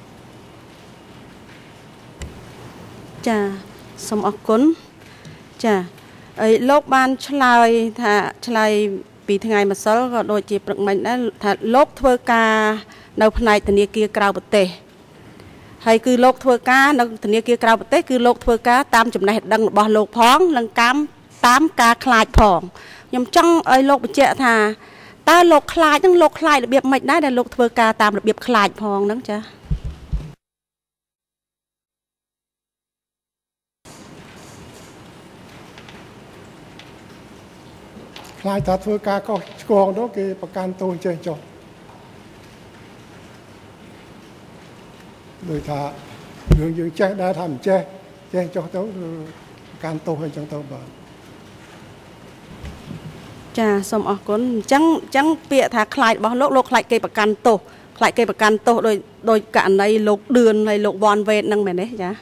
ចាសូមអរគុណចាហើយលោកបានឆ្លើយថាឆ្លើយពីថ្ងៃម្សិលក៏ដូចជាព្រឹកមិញដែរថាលោកធ្វើការនៅផ្នែកធនាគារក្រៅប្រទេសហើយគឺលោកធ្វើការនៅធនាគារក្រៅប្រទេសគឺលោកធ្វើការតាមចំណេះដឹងរបស់លោកផងនិងតាមតាមការខ្លាចផងខ្ញុំចង់ឲ្យលោកបញ្ជាក់ថាតើលោកខ្លាចហ្នឹងលោកខ្លាចរបៀបម៉េចដែរដែលលោកធ្វើការតាមរបៀបខ្លាចផងហ្នឹងចាខ្លាចថាធ្វើការកុសឆ្គងទៅគេប្រកាន់ទោសចេះចុះដោយថាយើងយើងចេះដែរថាមិនចេះចេះចុះទៅប្រកាន់ទោសអីចឹងទៅបាទចាសូមអរគុណអញ្ចឹងអញ្ចឹងពាក្យថាខ្លាចរបស់លោកលោកខ្លាចគេប្រកាន់ទោសខ្លាចគេប្រកាន់ទោសដោយដោយករណីលោកឌឿនហើយលោកវ៉ាន់វេតហ្នឹងមែនទេចា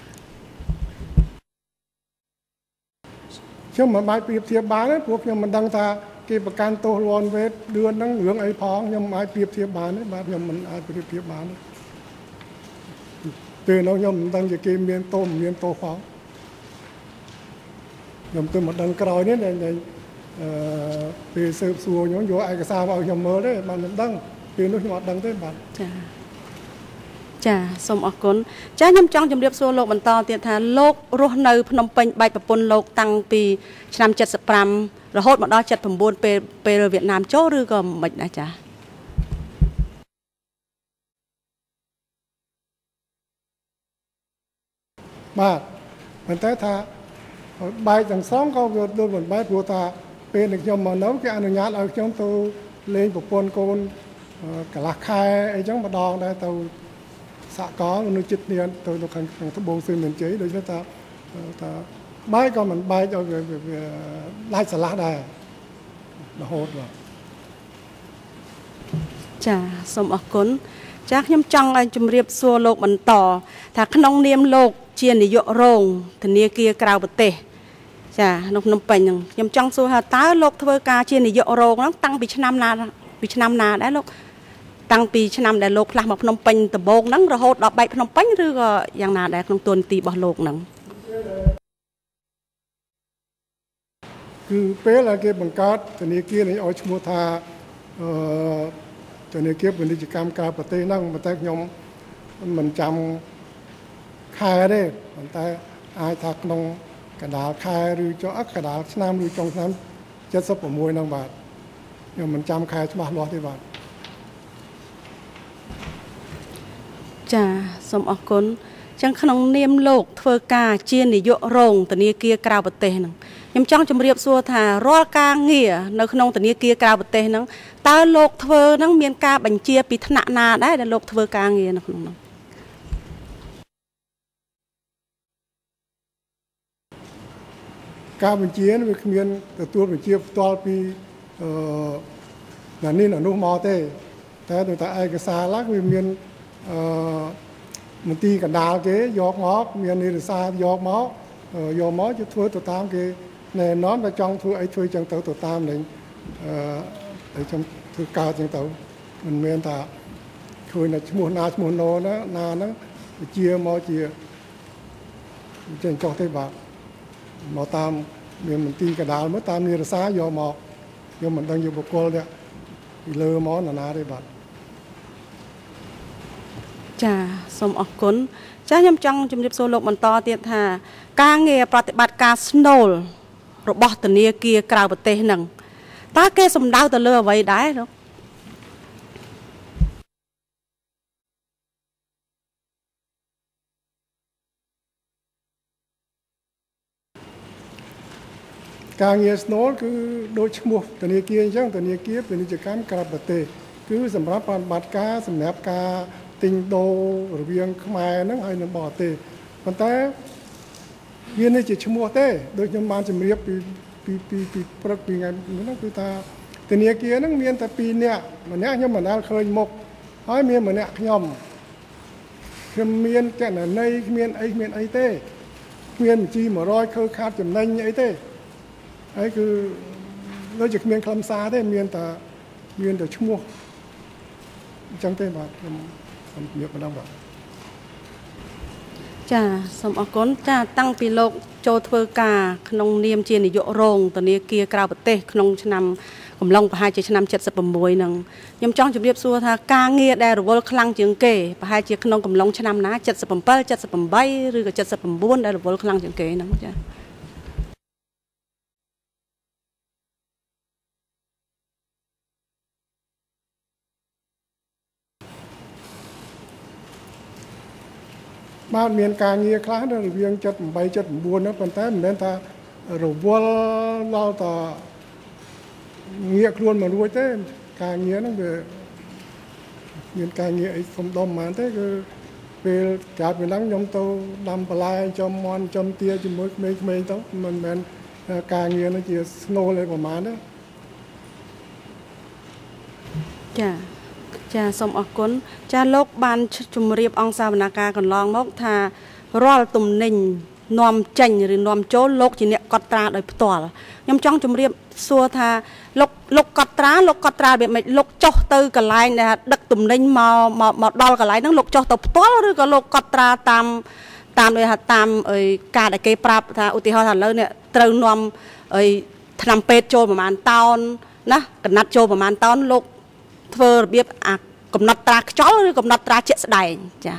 ខ្ញុំមិនបាច់ប្រៀបធៀបបានទេព្រោះខ្ញុំមិនដឹងថាគេប្រកាន់ទោសវ៉ាន់វេតឌឿនហ្នឹងរឿងអីផងខ្ញុំមិនអាចប្រៀបធៀបបានទេបាទខ្ញុំមិនអាចប្រៀបធៀបបានទេពេលនោះខ្ញុំមិនដឹងជាគេមានទោសមិនមានទោសផងខ្ញុំទៅមកដឹងក្រោយនេះដែលអឺពេលស៊ើបសួរខ្ញុំយកឯកសារមកឲ្យខ្ញុំមើលទេបានខ្ញុំដឹងពេលនោះខ្ញុំអត់ដឹងទេបាទចាចាសូមអរគុណចាខ្ញុំចង់ជម្រាបសួរលោកបន្តទៀតថាលោករស់នៅភ្នំពេញបែកប្រពន្ធលោកតាំងពីឆ្នាំเจ็ดสิบห้ารហូតមកដល់เจ็ดสิบเก้าពេលពេលវៀតណាមចូលឬក៏មិនដែរចាបាទប៉ុន្តែថាបែកទាំងសងក៏វាដូចមិនបែកព្រោះថាពេលដែលខ្ញុំមកនៅគេអនុញ្ញាតឲ្យខ្ញុំទៅលេងប្រពន្ធកូនកន្លះខែអីចឹងម្ដងដែរទៅសហគមន៍នៅចិត្តនេះទៅនៅខាងត្បូងសឿនមានជ័យដូចថាថាបែកក៏មិនបែកឲ្យវាដាច់ស្រឡះដែររហូតបាទចាសូមអរគុណចាខ្ញុំចង់ឲ្យជម្រាបសួរលោកបន្តថាក្នុងនាមលោកជានាយករងធនាគារក្រៅប្រទេសចានៅភ្នំពេញហ្នឹងខ្ញុំចង់សួរថាតើលោកធ្វើការជានាយករងហ្នឹងតាំងពីឆ្នាំណាពីឆ្នាំណាដែរលោកតាំងពីឆ្នាំដែលលោកផ្លាស់មកភ្នំពេញដំបូងហ្នឹងរហូតដល់បែកភ្នំពេញឬក៏យ៉ាងណាដែរក្នុងតួនាទីរបស់លោកហ្នឹងគឺពេលដែលគេបង្កើតធនាគារនេះឲ្យឈ្មោះថាអឺធនាគារពាណិជ្ជកម្មក្រៅប្រទេសហ្នឹងប៉ុន្តែខ្ញុំមិនចាំខែទេប៉ុន្តែអាចថាក្នុងកណ្ដាលខែឬចុងកណ្ដាលឆ្នាំឬចុងឆ្នាំเจ็ดสิบประมวยนังบาทยังมันจำใครมาล้อที่บาทจ้าสมอกุลจังขนมเนียมโลกเทวกาเจียนนิยโรงตนีเกียกราวประเทศนังยำจ้องจำเรียบสัวถารอกาเงี่ยในขนมตนีเกียกราวประเทศนังตาโลกเทวนังเมียนกาบัญเจียปิธนานาได้ในโลกเทวกาเงี่ยนักขนมการบัญชีนั้นเป็นเมียนแต่ตัวบัญชีตัวปีนั่นนี่น่ะนุ่มมอเต้แต่ตัวแต่ไอ้กษาลักเป็นเมียนมันตีกันดาวเก๋ยอกหมอกเมียนนี่ซายอกหมอกยอกหมอกจะช่วยตัวตามเก๋ในน้องไปจองช่วยไอ้ช่วยจังเต๋อตัวตามหนึ่งไอ้จังคือกาจังเต๋อมันเมียนตาช่วยในชั่วโมงนาชั่วโมงโนนะนานะเจียมอเจียเจงจอกเทบาหมอตามเมียนมันตีกระดาษเมื่อตามนี่ซายอหมอกยอมมันดังอยู่บุกโกลเนี่ยเลอหมอนานาได้บาดจ้าสมอกุลจ้ายำจังจุ่มจิบโซโลกมันต่อเตียท่าการเงียปฏิบัติการสโนลระบบตะเนียเกียกราวประเทศหนึ่งตาแกสมดาวตะเลือไว้ได้หรอการเงียสโนลคือโดยชั่วโมงตะเนียเกียยังตะเนียเกียเป็นกิจกรรมกราวประเทศคือสำหรับปฏิบัติการสำหรับการติงโดหรือเวียงขมายนั่งให้นำบ่อเตะปันแต่เวียนในจิตชั่วโมงเต้โดยจำนวนจำเรียบปีปีปีปีประปีไงนั่นคือตาแต่เนียเกียนั่งเมียนแต่ปีเนี่ยมันเนี้ยยังเหมือนเคยมกให้เมียนเหมือนเนี้ยขย่มคือเมียนแก่ไหนในเมียนไอเมียนไอเต้เมียนจีหมอร้อยเคยขาดจำในไอเต้ไอคือเราจะเมียนคลำซาได้เมียนแต่เมียนแต่ชั่วโมงจังเต้บาทเมียนมาดังแบบจ้าสมอกุลจ้าตั้งปีโลกโจทเวกาขนมเนียมเจียนนิยโรงตอนนี้เกียร์กราวประเทศขนมชนำกำลังประหารเจชนำเจ็ดสิบปมวยนังยำจ้องจุดเรียบซัวท่ากางเงียได้หรือว่าคลังจึงเก๋ประหารเจขนมกำลังชนำนะเจ็ดสิบปมเปิ้ลเจ็ดสิบปมใบหรือกับเจ็ดสิบปมบ้วนได้หรือว่าคลังจึงเก๋นังจ้าบ้านเมียนการเงียคลาสเรียงจัดใบจัดบัวนะปันแต่เหมือนตาเราบัวเราต่อเงียคล้วนมาด้วยเต้การเงียนั่นคือเมียนการเงียไอ้สมดมมาเต้คือเป็นการเป็นนักยมโตดำปลายจมมอนจมเตี้ยจมมือเมย์เมย์โตมันเป็นการเงียนั่นจีสโนเลยประมาณนั้นจ้าจ้าสมอกุลจ้าโลกบานจุมเรียบองศาวนาการกันลองมกทารอลตุ่มนิงนอมจังหรือนอมโจโลกจีเนกอตราโดยตัวยำจ้องจุมเรียบสัวทาโลกโลกกอตราโลกกอตราแบบไม่โลกโจตือกระไลนะดักตุ่มนิงมามามาดอลกระไลนั่งโลกโจตัวตัวหรือก็โลกกอตราตามตามเลยค่ะตามเอ่ยการไอเกปราบทาอุติหะทันเลยเนี่ยตรึงนอมเอ่ยทำเป็ดโจประมาณตอนนะกันนัดโจประมาณตอนโลกเธอเบียบอ่ะกำนัดตราจ้อหรือกำนัดตราเจ็ดสดายจ้ะ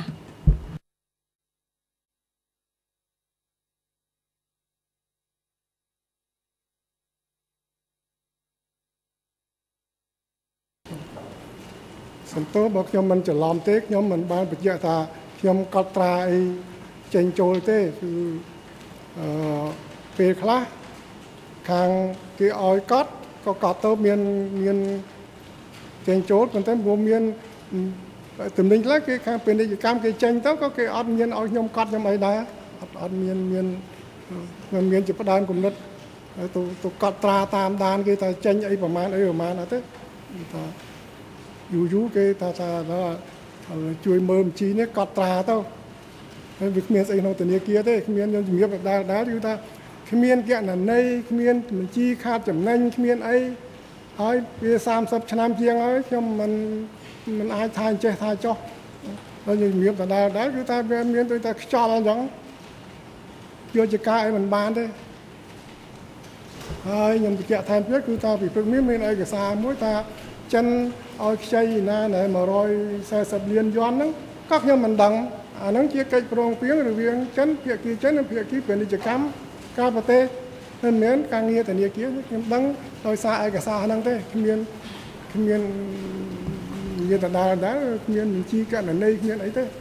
สันโตบอกยมมันจะล้อมเต๊กยมมันบ้านปัจจัยตายมกตราไอเจงโจเต้คือเปรคลาทางที่ออยกัดก็กัดเติมเมียนเมียนเจงโจมันเต็มรวมเมียนถึงนี้แล้วcáiข้างเป็นกิจกรรมcái tranh đó có cái ọt miên ọt nhom cắt nhom ấy đấy ọt miên miên miên miên chụp đàn cùng đất tụ tụ cắt tra tam đàn cái ta tranh ấyประมาณấyประมาณนั้นthế taอยู่อยู่cái ta ta nó chui mơm chi nhé cắt tra tao việc miên ấy nó từ này kia thế miên nhom miênแบบđá đá chúng ta miên cái là này miên mình chi khát chấm nhanh miên ấy hỏi về sam sập năm chiêng ấy nhom mình mình ai thay chơi thay choแล้วยังมีแต่ได้ได้คือตาเป็นมีตัวตาชอบอะไรอย่างโยจะกายมันบานได้ไอ้ยังจะแกะแทนเพื่อคือตาปีพวกมีมีอะไรกับสามวยตาจันเอาใช้หน้าไหนมารอยใส่สับเลียนย้อนนั้นก็ยังมันดังอันนั้นเกี่ยกับโปร่งเพียงหรือเวียงจันเพียกี่จันเพียกี่เป็นกิจกรรมการปฏิแต่ nên miễn càng nghe từ nia kia đăng đôi xa ai cả xa năng thế miễn miễn miễn tận đà đá miễn mình chi cả là đây miễn ấy thế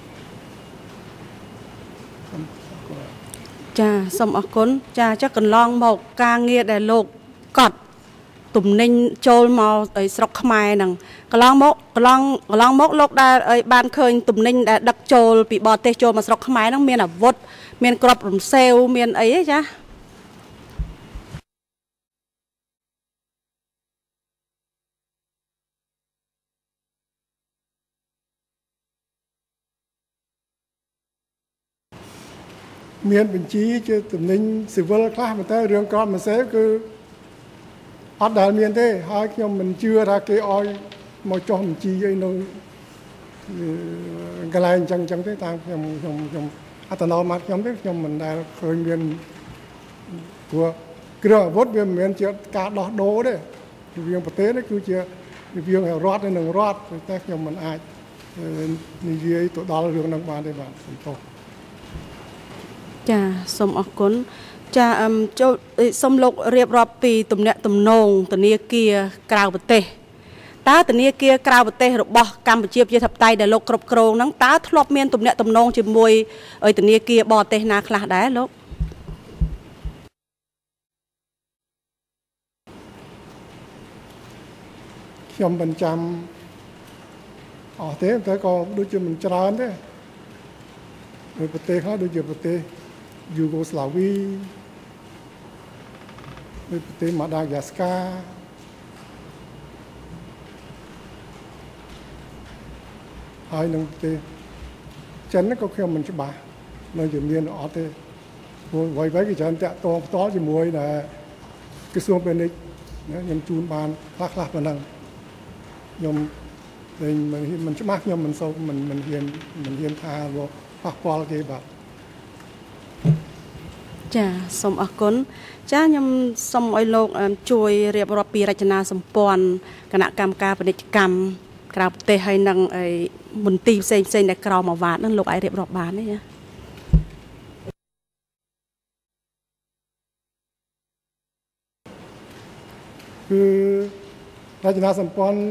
ចាសូមអរគុណចាចុះកន្លងមកការងារដែលលោកកត់ទំនិញចូលមកឲ្យស្រុកខ្មែរហ្នឹងកន្លងមកកន្លងកន្លងមកលោកដែលឲ្យបានឃើញទំនិញដែលដឹកចូលពីបរទេសចូលមកស្រុកខ្មែរហ្នឹងមានអាវុធមានគ្រាប់រំសេវមានអីទេចា miền bình chí chứ tụm ninh civil class mà tới riêng con mà sẽ cứ ở đại miền thế hai khi mình chưa ra cái oi mà cho mình chi vậy nó cái này chẳng chẳng thế ta trong trong trong ở tận đó mà trong thế trong mình đã khơi miền của cái đó vót miền miền chưa cả đó đố đấy riêng bậc tế đấy cứ chưa riêng heo rót nên đừng rót ta trong mình ai như vậy tụi đó là riêng năng bàn đây bạn thôi ចាសូមអរគុណចាអឹមចូលសូមលោករៀបរាប់ពីទំនាក់ទំនងធនាគារក្រៅប្រទេសតើធនាគារក្រៅប្រទេសរបស់កម្ពុជាប្រជាធិបតេយ្យដែលលោកគ្រប់គ្រងហ្នឹងតើធ្លាប់មានទំនាក់ទំនងជាមួយធនាគារបរទេសណាខ្លះដែរលោកខ្ញុំមិនចាំអស់ទេតែក៏ដូចជាមិនច្រើនទេប្រទេសខ្លះដូចជាប្រទេស យូហ្គោស្លាវីប្រទេសម៉ាដាហ្គាស្កាហើយនឹងប្រទេសចិនក៏ខ្ញុំមិនច្បាស់នៅជាមានអត់ទេព្រោះអ្វីៗគេច្រើនតាក់ទងផ្ទាល់ជាមួយដែលក្រសួងពាណិជ្ជខ្ញុំជូនបានខ្លះខ្លះប៉ុណ្ណឹងខ្ញុំមិនមិនច្បាស់ខ្ញុំមិនសូវមិនមិនហ៊ានមិនហ៊ានថាប៉ះពាល់គេបាទចាសូមអរគុណចាខ្ញុំសូមឲ្យលោកជួយរៀបរាប់ពីរចនាសម្ព័ន្ធគណៈកម្មការពាណិជ្ជកម្មក្រៅប្រទេសហើយនឹងមន្ទីរផ្សេងផ្សេងដែលក្រោមអាវ៉ាតហ្នឹងលោកអាចរៀបរាប់បានទេចាគឺរចនាសម្ព័ន្ធ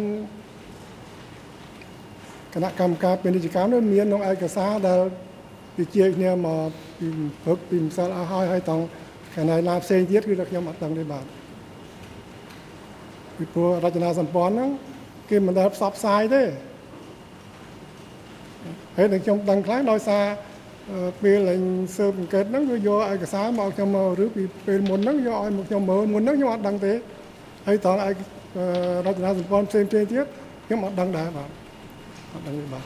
គណៈកម្មការពាណិជ្ជកម្មនោះមានក្នុងឯកសារដែលពីជាគ្នាមកពីព្រឹកពីម្សិលអស់ហើយហើយតង់ខាងណាផ្សេងទៀតគឺខ្ញុំអត់ដឹងទេបាទពីព្រោះរចនាសម្ព័ន្ធហ្នឹងគេមិនដែលផ្សព្វផ្សាយទេហើយតែខ្ញុំដឹងខ្លះដោយសារពេលលេងស៊ើបអង្កេតហ្នឹងគឺយកឯកសារមកខ្ញុំមកឬពីពេលមុនហ្នឹងយកឲ្យមកខ្ញុំមើលមុនហ្នឹងខ្ញុំអត់ដឹងទេហើយតង់ឯករចនាសម្ព័ន្ធផ្សេងៗទៀតខ្ញុំអត់ដឹងដែរបាទអត់ដឹងទេបាទ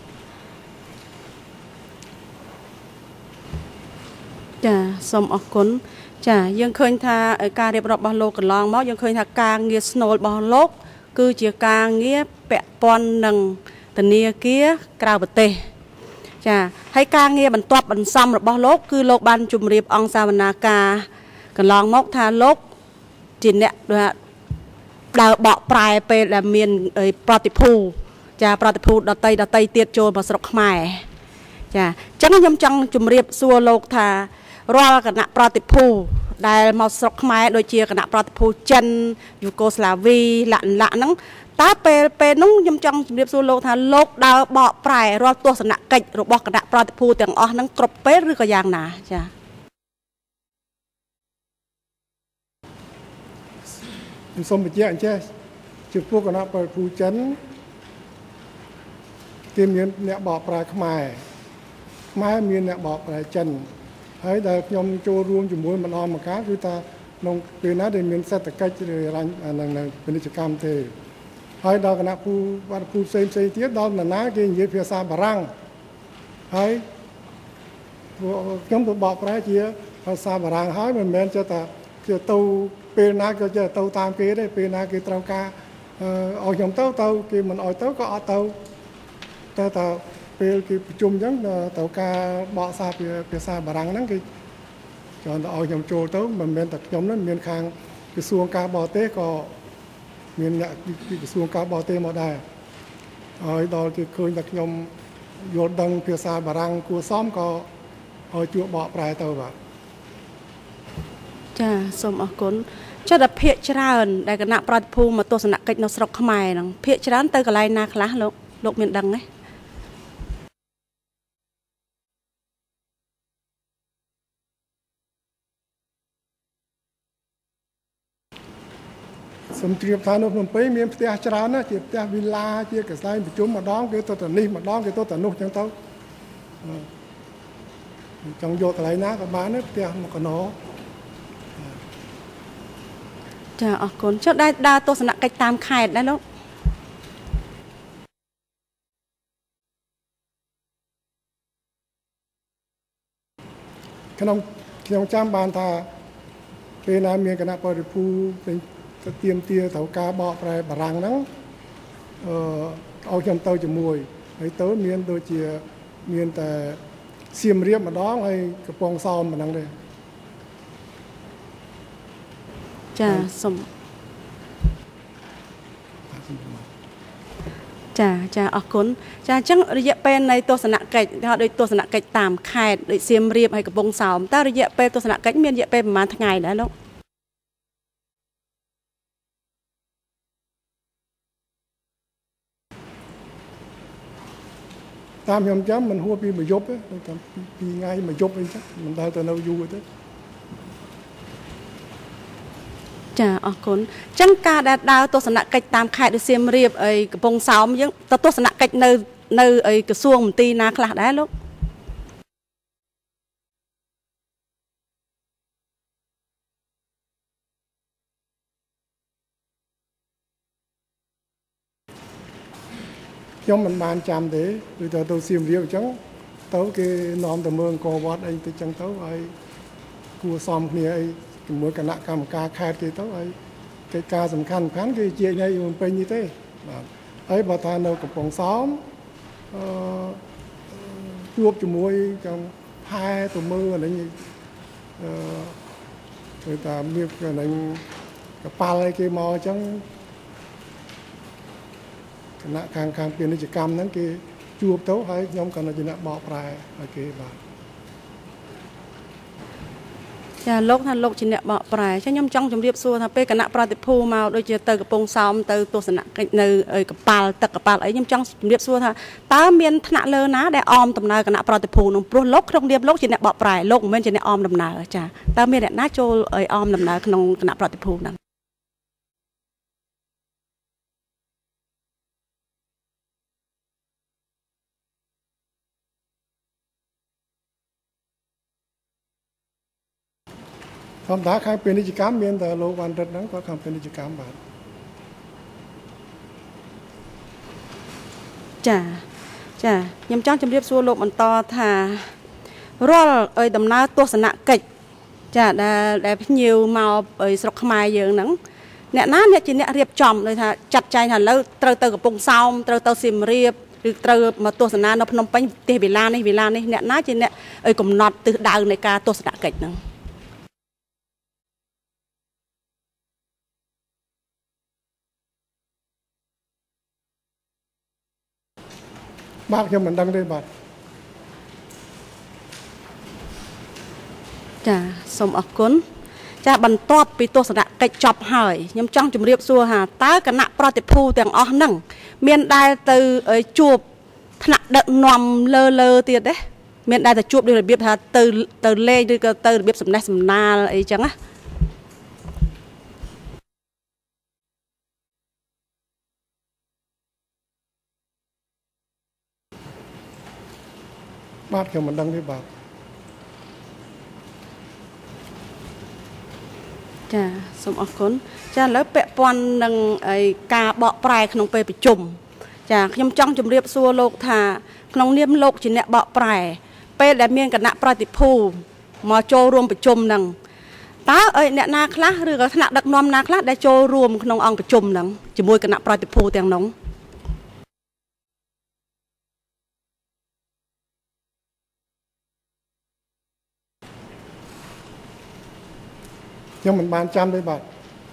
ចាសូមអរគុណចាយើងឃើញថាការរៀបរាប់របស់លោកកន្លងមកយើងឃើញថាការងារស្នូលរបស់លោកគឺជាការងារពាក់ព័ន្ធនឹងធនាគារក្រៅប្រទេសចាហើយការងារបន្ទាប់បន្សំរបស់លោកគឺលោកបានជម្រាបអង្គសាវនាការកន្លងមកថាលោកជាអ្នកដើរបកប្រែពេលដែលមានប្រតិភូចាប្រតិភូដតីដតីទៀតចូលមកស្រុកខ្មែរចាអញ្ចឹងខ្ញុំចង់ជម្រាបសួរលោកថា រាល់គណៈប្រតិភូដែលមកស្រុកខ្មែរដូចជាគណៈប្រតិភូចិនយូហ្គោស្លាវីឡាក់ឡាក់ហ្នឹងតើពេលពេលនោះខ្ញុំចង់ជម្រាបសួរលោកថាលោកដើរបកប្រែរាល់ទស្សនកិច្ចរបស់គណៈប្រតិភូទាំងអស់ហ្នឹងគ្រប់ពេលឬក៏យ៉ាងណាចាសូមបញ្ជាក់អញ្ចេះចំពោះគណៈប្រតិភូចិនគេមានអ្នកបកប្រែខ្មែរខ្មែរមានអ្នកបកប្រែចិន ហើយដែលខ្ញុំចូលរួមជាមួយម្ដងម្កាលគឺថាក្នុងពេលណាដែលមានសេដ្ឋកិច្ចរញ្ញនឹងពាណិជ្ជកម្មទេហើយដល់គណៈពូវត្តពូផ្សេងផ្សេងទៀតដល់ណាគេនិយាយភាសាបារាំងហើយខ្ញុំទៅបកប្រែជាភាសាបារាំងហើយមិនមែនចេះតែជាទៅពេលណាក៏ចេះទៅតាមគេទេពេលណាគេត្រូវការឲ្យខ្ញុំទៅទៅគេមិនឲ្យទៅក៏អត់ទៅតែតែ ពេលគេប្រជុំអញ្ចឹងត្រូវការបកសារភាសាបារាំងហ្នឹងគេចង់ទៅឲ្យខ្ញុំចូលទៅមិនមែនតែខ្ញុំហ្នឹងមានខាងក្រសួងការបរទេសក៏មានអ្នកពីក្រសួងការបរទេសមកដែរហើយដល់គេឃើញថាខ្ញុំយល់ដឹងភាសាបារាំងគួរសមក៏ឲ្យជួយបកប្រែទៅបាទចាសូមអរគុណចាតែភាគច្រើនដែលគណៈប្រតិភូមកទស្សនកិច្ចនៅស្រុកខ្មែរហ្នឹងភាគច្រើនទៅកន្លែងណាខ្លះលោកលោកមានដឹងទេសំជ្រាបថានៅភ្នំពេញមានផ្ទះច្រើនណាស់ជាផ្ទះវីឡាជាកន្លែងប្រជុំម្ដងគេទៅទៅនេះម្ដងគេទៅទៅនោះចឹងទៅចង់យកកន្លែងណាក៏បានដែរផ្ទះមកកណោចាអរគុណចុះដែរដើរទស្សនកិច្ចតាមខេត្តដែរលោកខ្ញុំខ្ញុំចាំបានថាពេលណាមានគណៈបរិភូពេញទៅទៀមទាត្រូវការបកប្រែបារាំងហ្នឹងអឺឲ្យខ្ញុំទៅជាមួយហើយទៅមានដូចជាមានតែសៀមរាបម្ដងហើយកំពង់សោមម្ដងដែរចាសូមចាចាអរគុណចាអញ្ចឹងរយៈពេលនៃទស្សនកិច្ចថាដូចទស្សនកិច្ចតាមខេត្តដូចសៀមរាបហើយកំពង់សោមតើរយៈពេលទស្សនកិច្ចមានរយៈពេលប្រហែលថ្ងៃដែរលោកតាមខ្ញុំចាំមិនហួសពីមួយយប់ទេតាមពីថ្ងៃមួយយប់អីចឹងមិនដែលទៅនៅយូរទេចាអរគុណអញ្ចឹងការដែលដើរទស្សនកិច្ចតាមខេត្តដូចសៀមរាបអីកំពង់សោមយើងទៅទស្សនកិច្ចនៅនៅអីក្រសួងមន្ទីរណាខ្លះដែរលោកខ្ញុំមិនបានចាំទេគឺទៅទៅសៀមរាបអញ្ចឹងទៅគេនាំទៅមើលអង្គរវត្តអីទៅអញ្ចឹងទៅហើយគួរសមគ្នាអីជាមួយគណៈកម្មការខេត្តគេទៅហើយកិច្ចការសំខាន់សំខាន់គឺជានៅភ្នំពេញនេះទេបាទហើយបើថានៅកំពង់សោមអឺជួបជាមួយចំផែទៅមើលអានេះអឺគឺថាមានអានេះកប៉ាល់អីគេមកអញ្ចឹងគណៈខាងខាងពាណិជ្ជកម្មហ្នឹងគេជួបទៅហើយខ្ញុំក៏នៅជាអ្នកបកប្រែឲ្យគេបាទចាលោកថាលោកជាអ្នកបកប្រែចាខ្ញុំចង់ជម្រាបសួរថាពេលគណៈប្រតិភូមកដូចជាទៅកំពង់សោមទៅទស្សនកិច្ចនៅកប៉ាល់ទឹកកប៉ាល់អីខ្ញុំចង់ជម្រាបសួរថាតើមានថ្នាក់លើណាដែលអមដំណើរគណៈប្រតិភូនោះព្រោះលោកក្នុងនាមលោកជាអ្នកបកប្រែលោកមិនមែនជាអ្នកអមដំណើរចាតើមានអ្នកណាចូលឲ្យអមដំណើរក្នុងគណៈប្រតិភូហ្នឹងធម្មតាខាងពាណិជ្ជកម្មមានតែលោកវ៉ាន់រិទ្ធហ្នឹងគាត់ខាងពាណិជ្ជកម្មបាទចាចាខ្ញុំចង់ជម្រាបសួរលោកបន្តថារាល់ឲ្យដំណើរទស្សនកិច្ចចាដែលដែលភ្ញៀវមកឲ្យស្រុកខ្មែរយើងហ្នឹងអ្នកណាអ្នកជាអ្នករៀបចំដោយថាចាត់ចែងថាឥឡូវត្រូវទៅកំពង់សោមត្រូវទៅសៀមរាបឬត្រូវមកទស្សនានៅភ្នំពេញប្រទេសវេលានេះវេលានេះអ្នកណាជាអ្នកឲ្យកំណត់ទិសដៅនៃការទស្សនកិច្ចហ្នឹងបាទខ្ញុំមិនដឹងទេបាទចាសូមអរគុណចាបន្ទាប់ពីទស្សនកិច្ចចប់ហើយខ្ញុំចង់ជម្រាបសួរថាតើគណៈប្រតិភូទាំងអស់ហ្នឹងមានដែលទៅជួបថ្នាក់ដឹកនាំលើលើទៀតទេមានដែលទៅជួបដូចរបៀបថាទៅទៅលេងឬក៏ទៅរបៀបសំណេះសំណាលអីចឹងណាបាទខ្ញុំមិនដឹងទេបាទចាសូមអរគុណចាឥឡូវពាក់ព័ន្ធនឹងការបកប្រែក្នុងពេលប្រជុំចាខ្ញុំចង់ជម្រាបសួរលោកថាក្នុងនាមលោកជាអ្នកបកប្រែពេលដែលមានគណៈប្រតិភូមកចូលរួមប្រជុំហ្នឹងតើអីអ្នកណាខ្លះឬក៏ថ្នាក់ដឹកនាំណាខ្លះដែលចូលរួមក្នុងអង្គប្រជុំហ្នឹងជាមួយគណៈប្រតិភូទាំងនោះខ្ញុំមិនបានចាំទេបាទ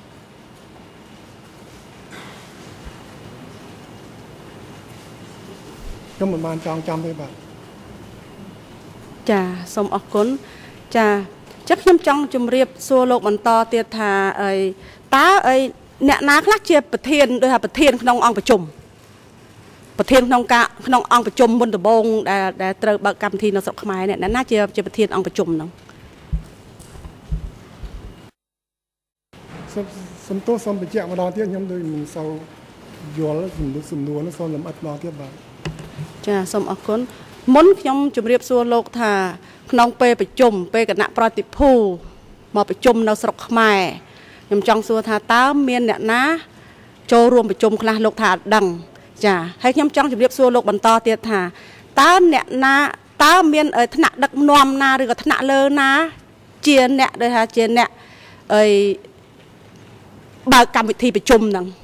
ខ្ញុំមិនបានចង់ចាំទេបាទចាសូមអរគុណចា chắc nhóm trong chùm riệp xua lục bằng to tiệt thà ấy tá ấy nè ná khác chia bật thiên đôi hà bật thiên không ông bật chùm bật thiên không cả không ông bật chùm bún từ bông để để từ bậc cầm thi nó sọc khai này ná chia chia bật thiên ông bật chùm nó sâm tô sâm bật chẹo mà đo tiết nhóm đôi mình sau gió là mình sum đuôi nó sau làm ắt đo tiết vào cha sâm ở con muốn nhóm chùm riệp xua lục thà không pe bật chùm pe cả nạ prati phu mà bật chùm nó sọc khai nhằm trong xua thà tá miên nè ná châu rùm bật chùm khla lục thà đằng chả hay nhằm trong chụp điệp xua lục bắn to tiệt thà tá nè ná tá miên ở thna đặc nom na rồi có thna lơ na chia nè đây ha chia nè ấy bà cầm vị thi bật chùm đằng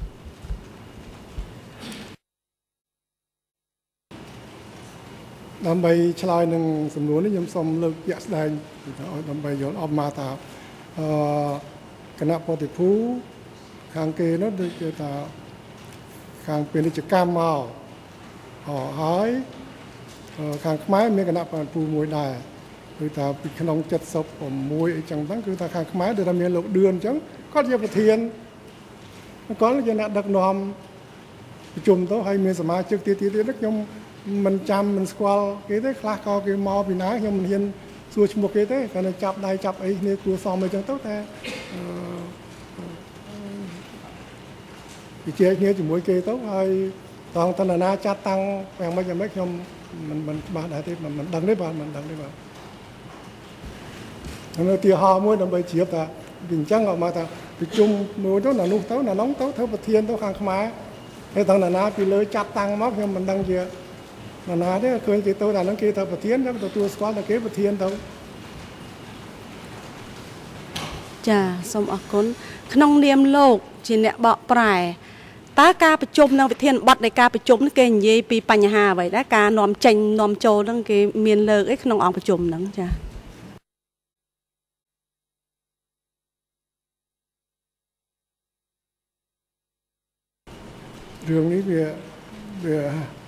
đam bay chlai nâng sầm núi nó nhắm xóm lực dạ đài đam bay gió om ma ta cái nắp bọt phú hàng kê nó được ta hàngเป็นกิจกรรมเอาห่อหายhàngไม้มีcái nắp bọt phúมวยได้คือtaปิดขนมจัดศพผมมวยจังตั้งคือta hàngไม้เดือนมีหลกเดือนจังก็จะประเทียนcó là cái đặc nòm chùm tao hayมีสมาชิกตีตีตีนักยมมันจำมันสควอลเกต้คลาสก็เกมอปีน้ายมมันเห็นส่วนชมเกต้การจับได้จับไอ้เนี่ยตัวซอมไปจังเต้าแต่อีเจ้าเนี่ยจุ่มมวยเกต้ไอ้ตอนตอนนั้นจัดตังแปลงมาจากไม่ยมมันมันมาได้ที่มันมันดังได้บ้างมันดังได้บ้างเราตีหอมวยนำไปเฉียบแต่ดิ่งจังออกมาแต่ไปจุ่มมือเต้าหนานุ่งเต้าหนาน้องเต้าเท่าประเทียนเต้าข้างขมาไอ้ตอนนั้นไปเลยจับตังม็อกยมมันดังเยอะนานาเนี่ยเคยเจอตัวนั้นคือตัวประเทียนแล้วตัวตัวสควอตตัวเก็บประเทียนตัวจ้าสมอกุลขนมเลียมโลกจีเนะเบาปลายตาการประชุมนางวิเทียนบัดในการประชุมนั่นเก่งยี่ปีปัญหาไว้ได้การนอมจังนอมโจนั่นเก่งเมียนเลิกไอ้ขนมอ่างประชุมนั่นจ้าเรื่องนี้เบียเบีย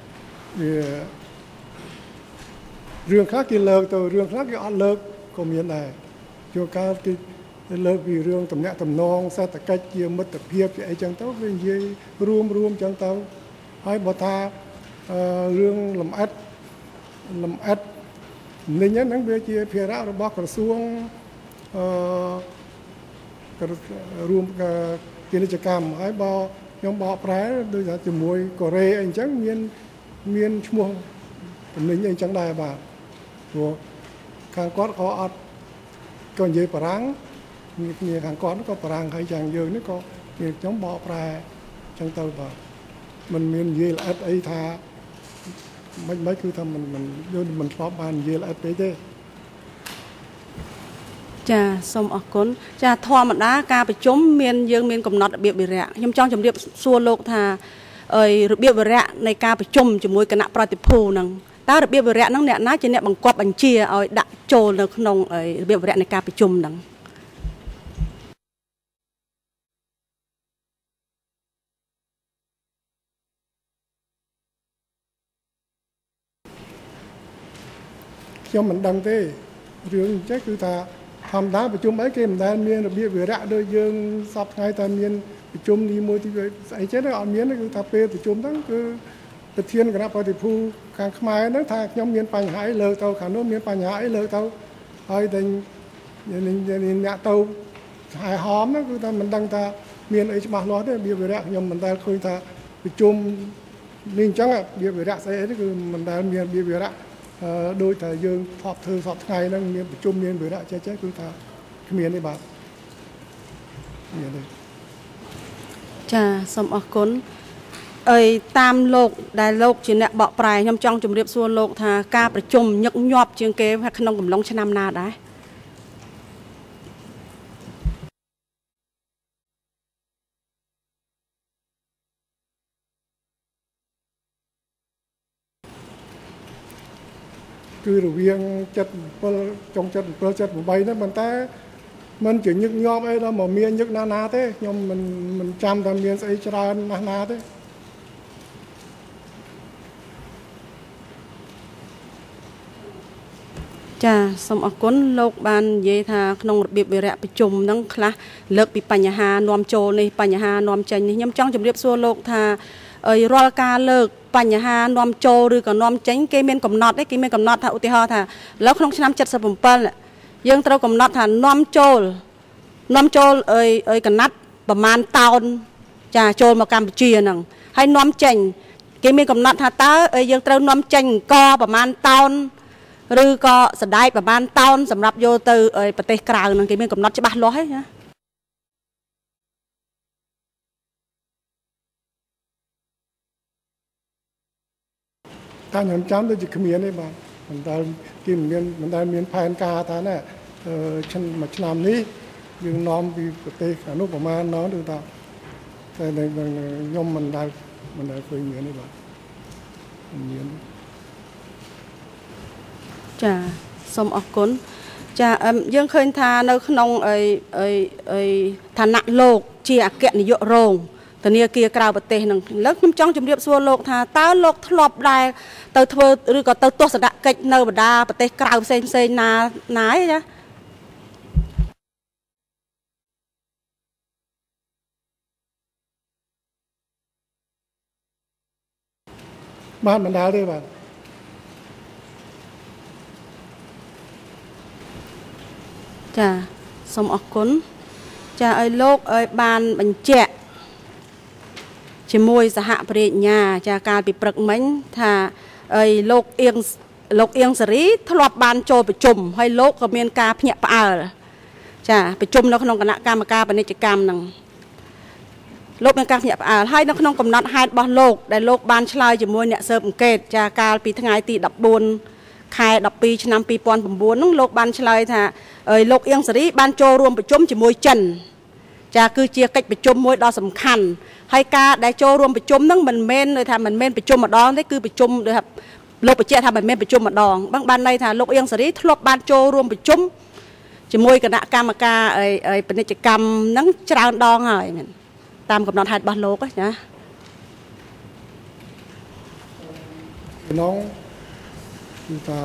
เรื่องkhácกินเลิกตัวเรื่องkhácกินอันเลิกก็มีอะไรโยการกินเลิกมีเรื่องตำแหน่งตำนองซาตะกัดเกี่ยวมัดตะเพียบไอ้จังเต้าเป็นยี่รวมรวมจังเต้าให้บทาเรื่องลำอัดลำอัดในนี้นั่งเบียเจียเพียระระบอกกระทรวงรวมกิจกรรมให้บอยอมบอกแปรโดยจะมวยกอเรไอ้จังเมียนเมียนชั่วโมงผมนึกยังจังได้บ่าตัวข้างก้อนเขาอัดก่อนเยปรังมีมีข้างก้อนก็ปรังใครจังเยอะนี่ก็มีจ้องบ่อปลาจังเตาบ่ามันมีเยลอัดไอ้ทาไม่ไม่คือทำมันมันโยนมันชอบบานเยลอัดไปเด้จ้าสมอกุลจ้าทอมันได้การไปจุ่มเมียนเยืองเมียนกำหนดเบียบเบียร์ยมจ้องจำเรียบซัวโลกทาเอ่ยระเบียบระในการประชุมจมวยคณะปฏิพูนังตาระเบียบระนั่งเนี่ยน่าจะเนี่ยบังคับบัญชีเอาดักโจลในขนมเอ่ยระเบียบระในการประชุมนังเกี่ยวมันดังเต้เรื่องแจ๊กคือตาทำด้าประชุมไอ้เกมด้านเมียนระเบียบระโดยยังสับไงตาเมียนประชุมดีมวยที่ไอ้เจ้าได้อ่อนเมียนนั่นคือทาเปประชุมทั้งคือประเทียนคณะปฏิพูการขมายนั้นทางย่อมเมียนปัญหาเลิกเตาขาโน้มเมียนปัญหาเลิกเตาไอ้เด่นอย่างนี้อย่างนี้เนี่ยเตาหายหอมนั่นคือทามันดังตาเมียนไอ้ฉบับล้อได้เบียบระย่อมมันได้เคยทาประชุมนิ่งจังอ่ะเบียบระใส่นี่คือมันได้เมียนเบียบระโดยแต่ยังทอบเธอสอบไงนั่งเมียนประชุมเมียนเบียระเจ๊เจ๊คือทาเมียนในบาทเมียนเลยจ้าสมอกุลเอ่ยตามโลกได้โลกจีเนี่ยเบาปลายยำจ้องจุ่มเรียบส่วนโลกทาการประชุมยกยอบเชียงเกมขนมกำลังชนะนาได้คือเราเวียงจัดจงจัดเปิดจัดใบนั้นมันแต่มันchỉ nhức nhóp ấy đó mà miên nhức na na thế nhưng mình mình chăm tham miên sẽ ra na na thế ចាសូមអរគុណលោកបាននិយាយថាក្នុងរបៀបវិរៈប្រជុំហ្នឹងខ្លះលើកពីបញ្ហានាំចូលនេះបញ្ហានាំចេញនេះខ្ញុំចង់ជម្រាបសួរលោកថារាល់ការលើកបញ្ហានាំចូលឬក៏នាំចេញគេមានកំណត់ទេគេមានកំណត់ថាឧទាហរណ៍ថាលើក្នុងឆ្នាំเจ็ดสิบเจ็ดយើងត្រូវកំណត់ថានាំចូលនាំចូលអីអីកណាត់ប្រមាណតោនចាចូលមកកម្ពុជាហ្នឹងហើយនាំចេញគេមានកំណត់ថាតើយើងត្រូវនាំចេញអង្គប្រមាណតោនឬក៏សណ្ដែកប្រមាណតោនសម្រាប់យកទៅប្រទេសក្រៅហ្នឹងគេមានកំណត់ច្បាស់លាស់ហើយណាតែខ្ញុំចាំដូចជាគ្មានទេបាទមិនដែលគេមិនមានមិនដែលមានផែនការថាណាមួយឆ្នាំនេះយើងនាំពីប្រទេសអនុប្រមាណនោះឬថាតែខ្ញុំមិនដែលមិនដែលឃើញមានទេបាទមានចាសូមអរគុណចាយើងឃើញថានៅក្នុងអីអីអីឋានៈលោកជាអគ្គនាយករងធនាគារក្រៅប្រទេសនឹងលើកខ្ញុំចង់ជម្រាបសួរលោកថាតើលោកធ្លាប់ដែរទៅធ្វើឬក៏ទៅទស្សនកិច្ចនៅបណ្ដាប្រទេសក្រៅផ្សេងផ្សេងណាណាឯណាបាទមិនដែលទេបាទចាសូមអរគុណចាឲ្យលោកឲ្យបានបញ្ជាក់ជាមួយសហប្រញ្ញាចាកាលពីព្រឹកមិញថាអីលោកអៀងលោកអៀងសេរីធ្លាប់បានចូលប្រជុំហើយលោកក៏មានការភ្ញាក់ផ្អើលចាប្រជុំនៅក្នុងគណៈកម្មការពាណិជ្ជកម្មហ្នឹងលោកមានការភ្ញាក់ផ្អើលហើយនៅក្នុងកំណត់ហេតុរបស់លោកដែលលោកបានឆ្លើយជាមួយអ្នកស៊ើបអង្កេតចាកាលពីថ្ងៃទីដប់បួនខែដប់ពីរឆ្នាំពីរពាន់ប្រាំបួនហ្នឹងលោកបានឆ្លើយថាលោកអៀងសេរីបានចូលរួមប្រជុំជាមួយចិនចាគឺជាកិច្ចប្រជុំមួយដ៏សំខាន់ហើយការដែលចូលរួមប្រជុំហ្នឹងមិនមែនថាមិនមែនប្រជុំម្ដងទេគឺប្រជុំដូចថាលោកបញ្ជាក់ថាមិនមែនប្រជុំម្ដងបងបានន័យថាលោកអៀងសេរីធ្លាប់បានចូលរួមប្រជុំជាមួយគណៈកម្មការអីពាណិជ្ជកម្មហ្នឹងច្រើនដងហើយមែនតាមកំណត់ហេតុរបស់លោកណាน้องគឺថា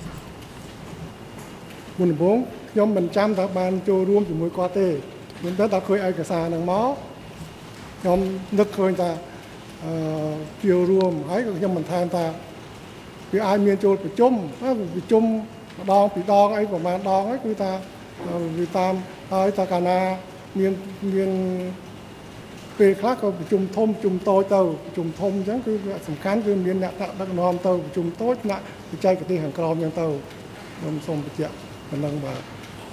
មុនដំបូងខ្ញុំមិនចាំថាបានចូលរួមជាមួយគាត់ទេមិនទៅដល់ឃើញឯកសារហ្នឹងមកខ្ញុំនឹកឃើញថាអឺចូលរួមហើយក៏ខ្ញុំមិនថែមថាវាអាចមានចូលប្រជុំប្រជុំម្ដងពីរដងអីប្រហែលដងហើយគឺថាវាតាមហើយតើកាលណាមានមានពេលខ្លះក៏ប្រជុំធំប្រជុំតូចទៅប្រជុំធំអញ្ចឹងគឺសំខាន់គឺមានអ្នកដឹកនាំទៅប្រជុំតូចអ្នកបច្ចេកទេសខាងក្រោមអញ្ចឹងទៅខ្ញុំសូមបញ្ជាក់ប៉ុណ្ណឹងបាទ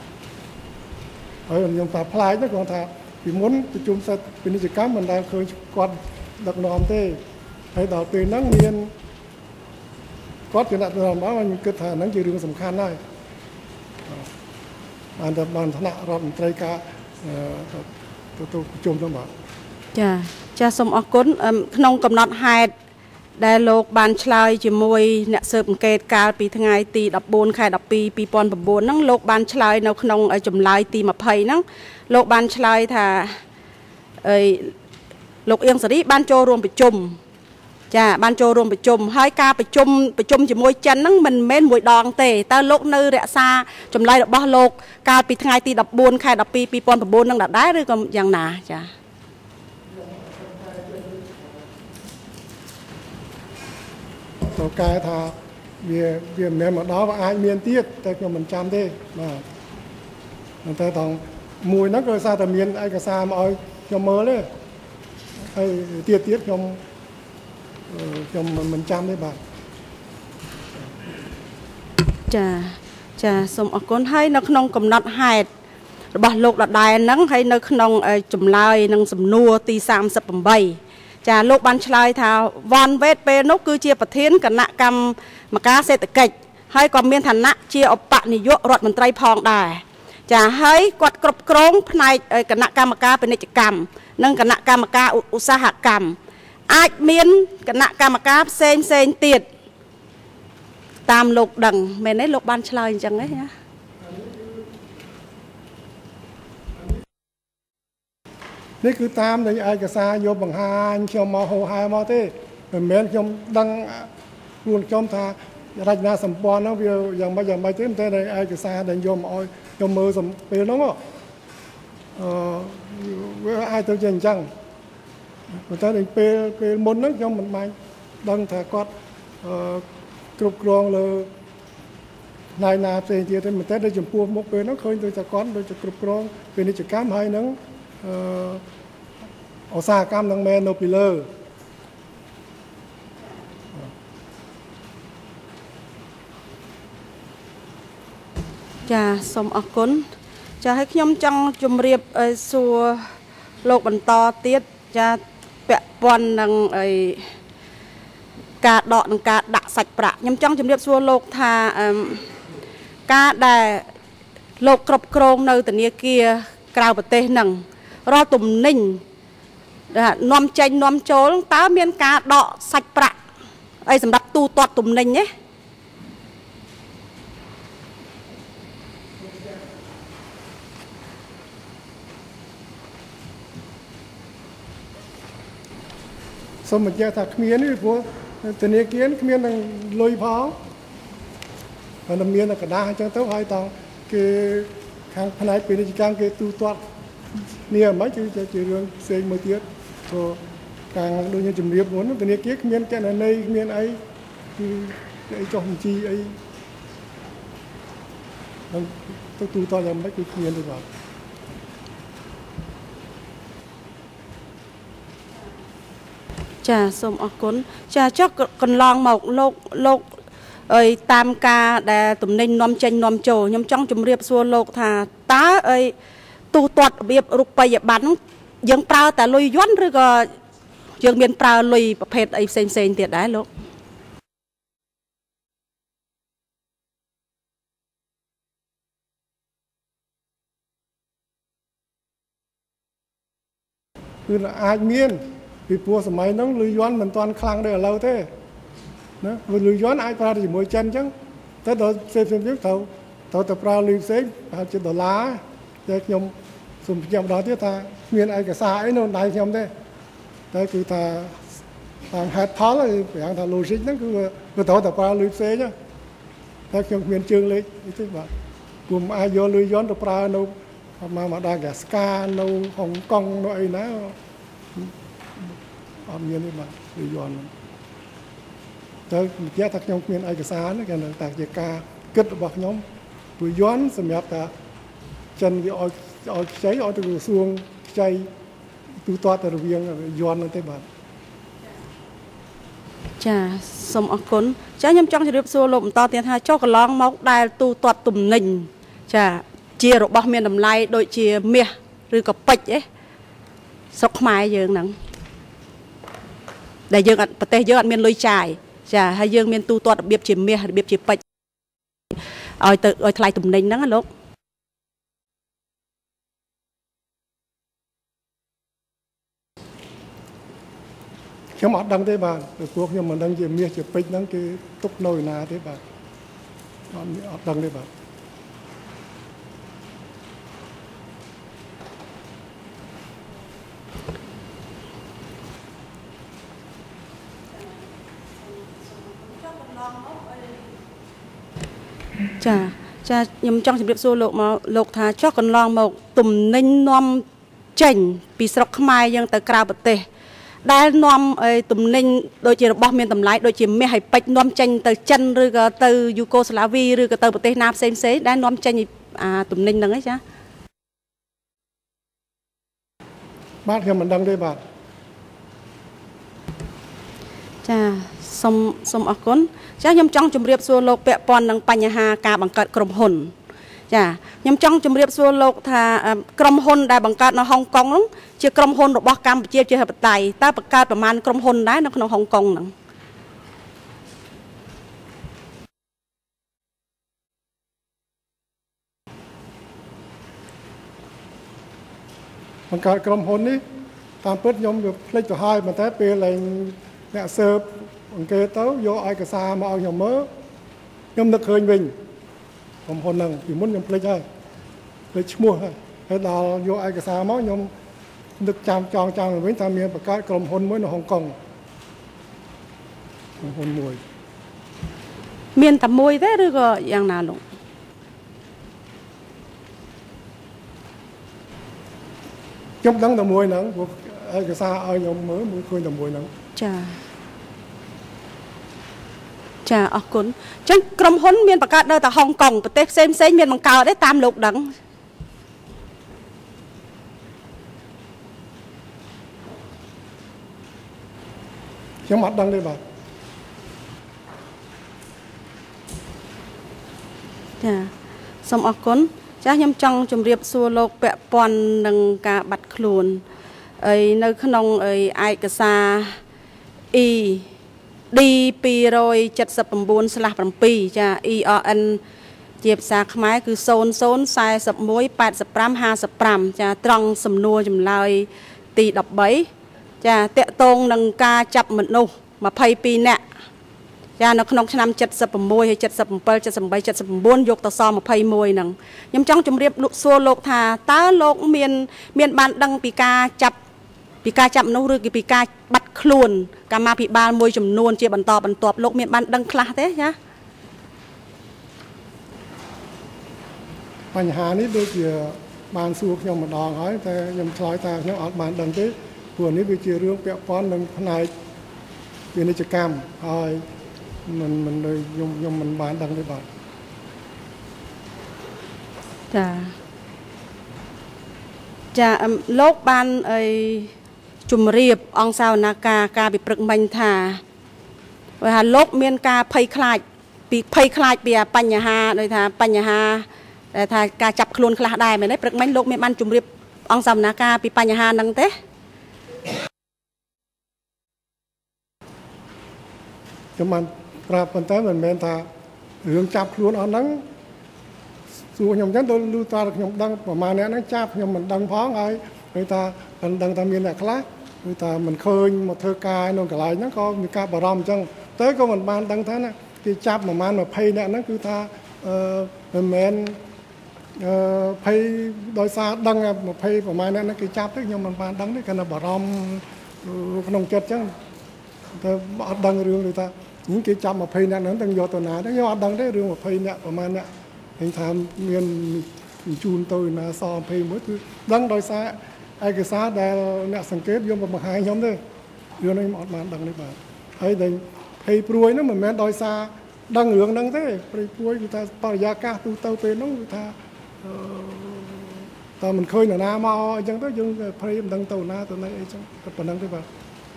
ហើយខ្ញុំថាផ្លាយទៅគាត់ថាពីមុនប្រជុំសិទ្ធិពាណិជ្ជកម្មមិនដែលឃើញគាត់ដឹកនាំទេហើយដល់ពេលហ្នឹងមានគាត់ជាអ្នកដឹកនាំមកខ្ញុំគិតថាហ្នឹងជារឿងសំខាន់ហើយបានតែបានឋានៈរដ្ឋមន្ត្រីការទៅទៅប្រជុំទៅបាទចាចាសូមអរគុណក្នុងកំណត់ហេតុដែលលោកបានឆ្លើយជាមួយអ្នកស៊ើបអង្កេតកាលពីថ្ងៃទីដប់បួនខែដប់ពីរពីរពាន់ប្រាំបួនហ្នឹងលោកបានឆ្លើយនៅក្នុងចម្លើយទីម្ភៃហ្នឹងលោកបានឆ្លើយថាអីលោកអៀងសេរីបានចូលរួមប្រជុំចាបានចូលរួមប្រជុំហើយការប្រជុំប្រជុំជាមួយចិនហ្នឹងមិនមែនមួយដងទេតើលោកនៅរក្សាចម្លើយរបស់លោកកាលពីថ្ងៃទីដប់បួនខែដប់ពីរពីរពាន់ប្រាំបួនហ្នឹងដដែលឬក៏យ៉ាងណាចាតើកែថាវាវាមិនមែនមកដល់អាចមានទៀតតែខ្ញុំមិនចាំទេបាទតែតោះមួយហ្នឹងក៏សារតែមានឯកសារមកឲ្យខ្ញុំមើលទេហើយទៀតទៀតខ្ញុំខ្ញុំមិនចាំទេបាទចាចាសូមអរគុណហើយនៅក្នុងកំណត់ហេតុរបស់លោកដដែលហ្នឹងហើយនៅក្នុងចម្លើយនឹងសំណួរទីសាមសិបប្រាំចាលោកបានឆ្លើយថាវ៉ាន់វេតពេលនោះគឺជាប្រធានគណៈកម្មការសេដ្ឋកិច្ចហើយក៏មានឋានៈជាឧបនាយករដ្ឋមន្ត្រីផងដែរចាហើយគាត់គ្រប់គ្រងផ្នែកគណៈកម្មការពាណិជ្ជកម្មនិងគណៈកម្មការឧស្សាហកម្មអាចមានគណៈកម្មការផ្សេងផ្សេងទៀតតាមលោកដឹងមែនទេលោកបានឆ្លើយអញ្ចឹងទេណានេះគឺតាមនៃឯកសារយកបង្ហាញខ្ញុំមកហោហែមកទេមិនមែនខ្ញុំដឹងខ្លួនខ្ញុំថារចនាសម្ព័ន្ធហ្នឹងវាយ៉ាងម៉េចយ៉ាងម៉េចទេតែឯកសារដែលយកមកឲ្យយកមើលពេលហ្នឹងអឺវាអាចទៅជាអញ្ចឹងប៉ុន្តែពេលពេលមុនហ្នឹងខ្ញុំមិនបានដឹងថាគាត់អឺគ្រប់គ្រងលើណៃណាផ្សេងទៀតទេតែតែចំពោះមុខពេលហ្នឹងឃើញដូចតែគាត់ដូចជាគ្រប់គ្រងពាណិជ្ជកម្មហើយនឹងអឺឧស្សាហកម្មនឹងមែននៅពីលើចាសូមអរគុណចាឲ្យខ្ញុំចង់ជម្រាបសួរលោកបន្តទៀតចាពាក់ព័ន្ធនឹងអីការដកនិងការដាក់សាច់ប្រាក់ខ្ញុំចង់ជម្រាបសួរលោកថាការដែលលោកគ្រប់គ្រងនៅធនាគារក្រៅប្រទេសនឹងរាល់ទំនិញនាំចេញនាំចូលតើមានការដកសាច់ប្រាក់អីសម្រាប់ទូទាត់ទំនិញទេសូមបញ្ជាក់ថាគ្មានទេព្រោះធនាគារគ្មាននឹងលុយផងតែមានតែกระดาษអញ្ចឹងទៅហើយតគេខាងផ្នែកពាណិជ្ជកម្មគេទូទាត់នេះមិនគឺជារឿងផ្សេងមួយទៀតព្រោះខាងដូចខ្ញុំជម្រាបមុនធនាគារគ្មានកណន័យគ្មានអីគឺអីចុះបញ្ជីអីទៅទូទាត់យ៉ាងម៉េចគឺគ្មានទេបាទចាសូមអរគុណចាចុះកន្លងមកលោកលោកអីតាមការដែលទំនិញនាំចេញនាំចូលខ្ញុំចង់ជម្រាបសួរលោកថាតើអីទូទាត់របៀបរូបិយប័ណ្ណយើងប្រើតែលុយយន់ឬក៏យើងមានប្រើលុយប្រភេទអីផ្សេងផ្សេងទៀតដែរលោកគឺអាចមានពីព្រោះសម័យហ្នឹងលុយយន់មិនទាន់ខ្លាំងដូចឥឡូវទេណាលុយយន់អាចប្រើជាមួយចិនអញ្ចឹងតែដល់ផ្សេងផ្សេងទៀតត្រូវត្រូវតែប្រើលុយផ្សេងប្រហែលជាដុល្លារតែខ្ញុំសូមបញ្ជាក់ម្ដងទៀតថាគ្មានឯកសារអីនៅដៃខ្ញុំទេតែគឺថាតាមហេតុផលប្រហែលថា logic ហ្នឹងគឺគឺត្រូវតែប្រើលុយផ្សេងតែខ្ញុំគ្មានជើងលេខអីទេបាទព្រោះមិនអាចយកលុយយន់ទៅប្រើនៅមកមកដាកាស្កានៅហុងកុងនៅអីណាអត់មានទេបាទលុយយន់ទៅនិយាយថាខ្ញុំគ្មានឯកសារទេគេតែជាការគិតរបស់ខ្ញុំលុយយន់សម្រាប់ថាចិនវាឲ្យឲ្យខ្ចីឲ្យទៅក្រសួងខ្ចីទូទាត់ទៅរវាងយន់ហ្នឹងទេបាទចាសូមអរគុណចាខ្ញុំចង់ជម្រាបសួរលោកបន្តទៀតថាចុះកន្លងមកដែលទូទាត់ទំនិញចាជារបស់មានតម្លៃដូចជាមាសឬក៏ពេជ្រអីស្រុកខ្មែរយើងហ្នឹងដែលយើងអត់ប្រទេសយើងអត់មានលុយចាយចាហើយយើងមានទូទាត់របៀបជាមាសរបៀបជាពេជ្រឲ្យទៅឲ្យថ្លៃទំនិញហ្នឹងណាលោកខ្ញុំអត់ដឹងទេបាទព្រោះខ្ញុំមិនដឹងជាមាសជាពេជ្រហ្នឹងគេទុកនៅណាទេបាទអត់អត់ដឹងទេបាទចាចាខ្ញុំចង់ជម្រាបសួរលោកមកលោកថាចុះកន្លងមកទំនិញនាំចេញពីស្រុកខ្មែរយើងទៅក្រៅប្រទេសដែលនាំទំនិញដូចជារបស់មានតម្លៃដូចជាមាសហើយពេជ្រនាំចេញទៅចិនឬក៏ទៅយូកូស្លាវីឬក៏ទៅប្រទេសណាផ្សេងផ្សេងដែលនាំចេញអាទំនិញហ្នឹងឯងចាបាទខ្ញុំមិនដឹងទេបាទចាសូមសូមអរគុណចាខ្ញុំចង់ជម្រាបសួរលោកពាក់ព័ន្ធនឹងបញ្ហាការបង្កើតក្រុមហ៊ុនចាខ្ញុំចង់ជម្រាបសួរលោកថាក្រុមហ៊ុនដែលបង្កើតនៅហុងកុងហ្នឹងជាក្រុមហ៊ុនរបស់កម្ពុជាជាធិបតេយ្យតើបង្កើតប្រមាណក្រុមហ៊ុនដែរនៅក្នុងហុងកុងហ្នឹងបង្កើតក្រុមហ៊ុននេះតាមពិតខ្ញុំវាភ្លេចទៅហើយប៉ុន្តែពេលឡើងអ្នកសើបអង្គេតទៅយកឯកសារមកឲ្យខ្ញុំមើលខ្ញុំនឹកឃើញវិញក្រុមហ៊ុនហ្នឹងពីមុនខ្ញុំភ្លេចហើយភ្លេចឈ្មោះហើយហើយដល់យកឯកសារមកខ្ញុំនឹកចាំចងចាំវិញថាមានបង្កើតក្រុមហ៊ុនមួយនៅហុងកុងក្រុមហ៊ុនមួយមានតែមួយទេឬក៏យ៉ាងណាលោកខ្ញុំដឹងតែមួយហ្នឹងព្រោះឯកសារឲ្យខ្ញុំមើលមើលឃើញតែមួយហ្នឹងចាចាអរគុណអញ្ចឹងក្រុមហ៊ុនមានបង្កើតនៅតែហុងកុងប្រទេសផ្សេងផ្សេងមានបង្កើតទេតាមលោកដឹងខ្ញុំអត់ដឹងទេបាទចាសូមអរគុណចាខ្ញុំចង់ជម្រាបសួរលោកពាក់ព័ន្ធនឹងការបាត់ខ្លួនអីនៅក្នុងអីឯកសារ E D two seventy-nine slash seven ចា E R N ជាភាសាខ្មែរគឺzero zero four one eight five five ចាត្រង់សំណួរចម្លើយទីthirteenចាតកតងនឹងការចាប់មនុស្សtwenty-twoនាក់ចានៅក្នុងឆ្នាំseventy-sixហើយseventy-seven seventy-eight seventy-nineយកទៅសtwenty-oneហ្នឹងខ្ញុំចង់ជម្រាបលោកសួរលោកថាតើលោកមានមានបានដឹងពីការចាប់ពីការចាប់មនុស្សឬក៏ពីការបាត់ខ្លួនកម្មាភិបាលមួយចំនួនជាបន្តបន្ទាប់លោកមានបានដឹងខ្លះទេចាបញ្ហានេះដូចជាបានសួរខ្ញុំម្ដងហើយតែខ្ញុំឆ្លើយថាខ្ញុំអត់បានដឹងទេព្រោះនេះវាជារឿងពាក់ព័ន្ធនឹងផ្នែកពាណិជ្ជកម្មហើយមិនមិនខ្ញុំខ្ញុំមិនបានដឹងទេបាទចាចាលោកបានអីជំរាបអង្គសាវនាការការពិព្រឹកមិញថាបើថាលោកមានការភ័យខ្លាចពីភ័យខ្លាចពីបញ្ហាដូចថាបញ្ហាដែលថាការចាប់ខ្លួនខ្លះដែរមែនទេព្រឹកមិញលោកមានបានជំរាបអង្គសាវនាការពីបញ្ហាហ្នឹងទេខ្ញុំបានប្រាប់ប៉ុន្តែមិនមែនថារឿងចាប់ខ្លួនអស់ហ្នឹងសួរខ្ញុំចឹងទៅលឺតាខ្ញុំដឹងប្រហែលអ្នកហ្នឹងចាប់ខ្ញុំមិនដឹងផងហើយគឺថាមិនដឹងថាមានអ្នកខ្លះគឺថាមិនឃើញមកធ្វើការនៅកន្លែងហ្នឹងក៏មានការបារម្ភអញ្ចឹងទៅក៏មិនបានដឹងថាណាគេចាប់ប្រហែលtwentyអ្នកហ្នឹងគឺថាអឺមិនមែនអឺភ័យដោយសារដឹងtwentyប្រហែលអ្នកហ្នឹងគេចាប់ទេខ្ញុំមិនបានដឹងទេគាត់នៅបារម្ភក្នុងចិត្តអញ្ចឹងតែអត់ដឹងរឿងឬថាគេចាប់twentyអ្នកហ្នឹងទាំងយកទៅណាទេខ្ញុំអត់ដឹងទេរឿងtwentyអ្នកប្រហែលអ្នកឃើញថាមានជូនទៅណាសtwenty-oneគឺដឹងដោយសារឯកសារដែលអ្នកសង្កេតយកមកបង្ហាញខ្ញុំទេរឿងនេះអត់បានដឹងទេបាទហើយដែលភ័យព្រួយហ្នឹងមិនមែនដោយសារដឹងរឿងហ្នឹងទេភ័យព្រួយគឺថាបរិយាកាសទូទៅពេលហ្នឹងគឺថាតើមិនឃើញនរណាមកអញ្ចឹងទៅយើងភ័យមិនដឹងទៅណាទៅណីអីចឹងតែប៉ុណ្្នឹងទេបាទ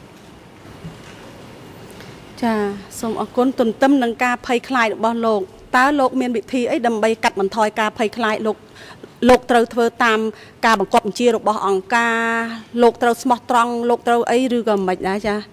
ចាសូមអរគុណទន្ទឹមនឹងការភ័យខ្លាចរបស់លោកតើលោកមានវិធីអីដើម្បីកាត់បន្ថយការភ័យខ្លាចលោកលោកត្រូវធ្វើតាមការបង្គាប់បញ្ជារបស់អង្គការលោកត្រូវស្មោះត្រង់លោកត្រូវអីឬក៏មិនដែរចា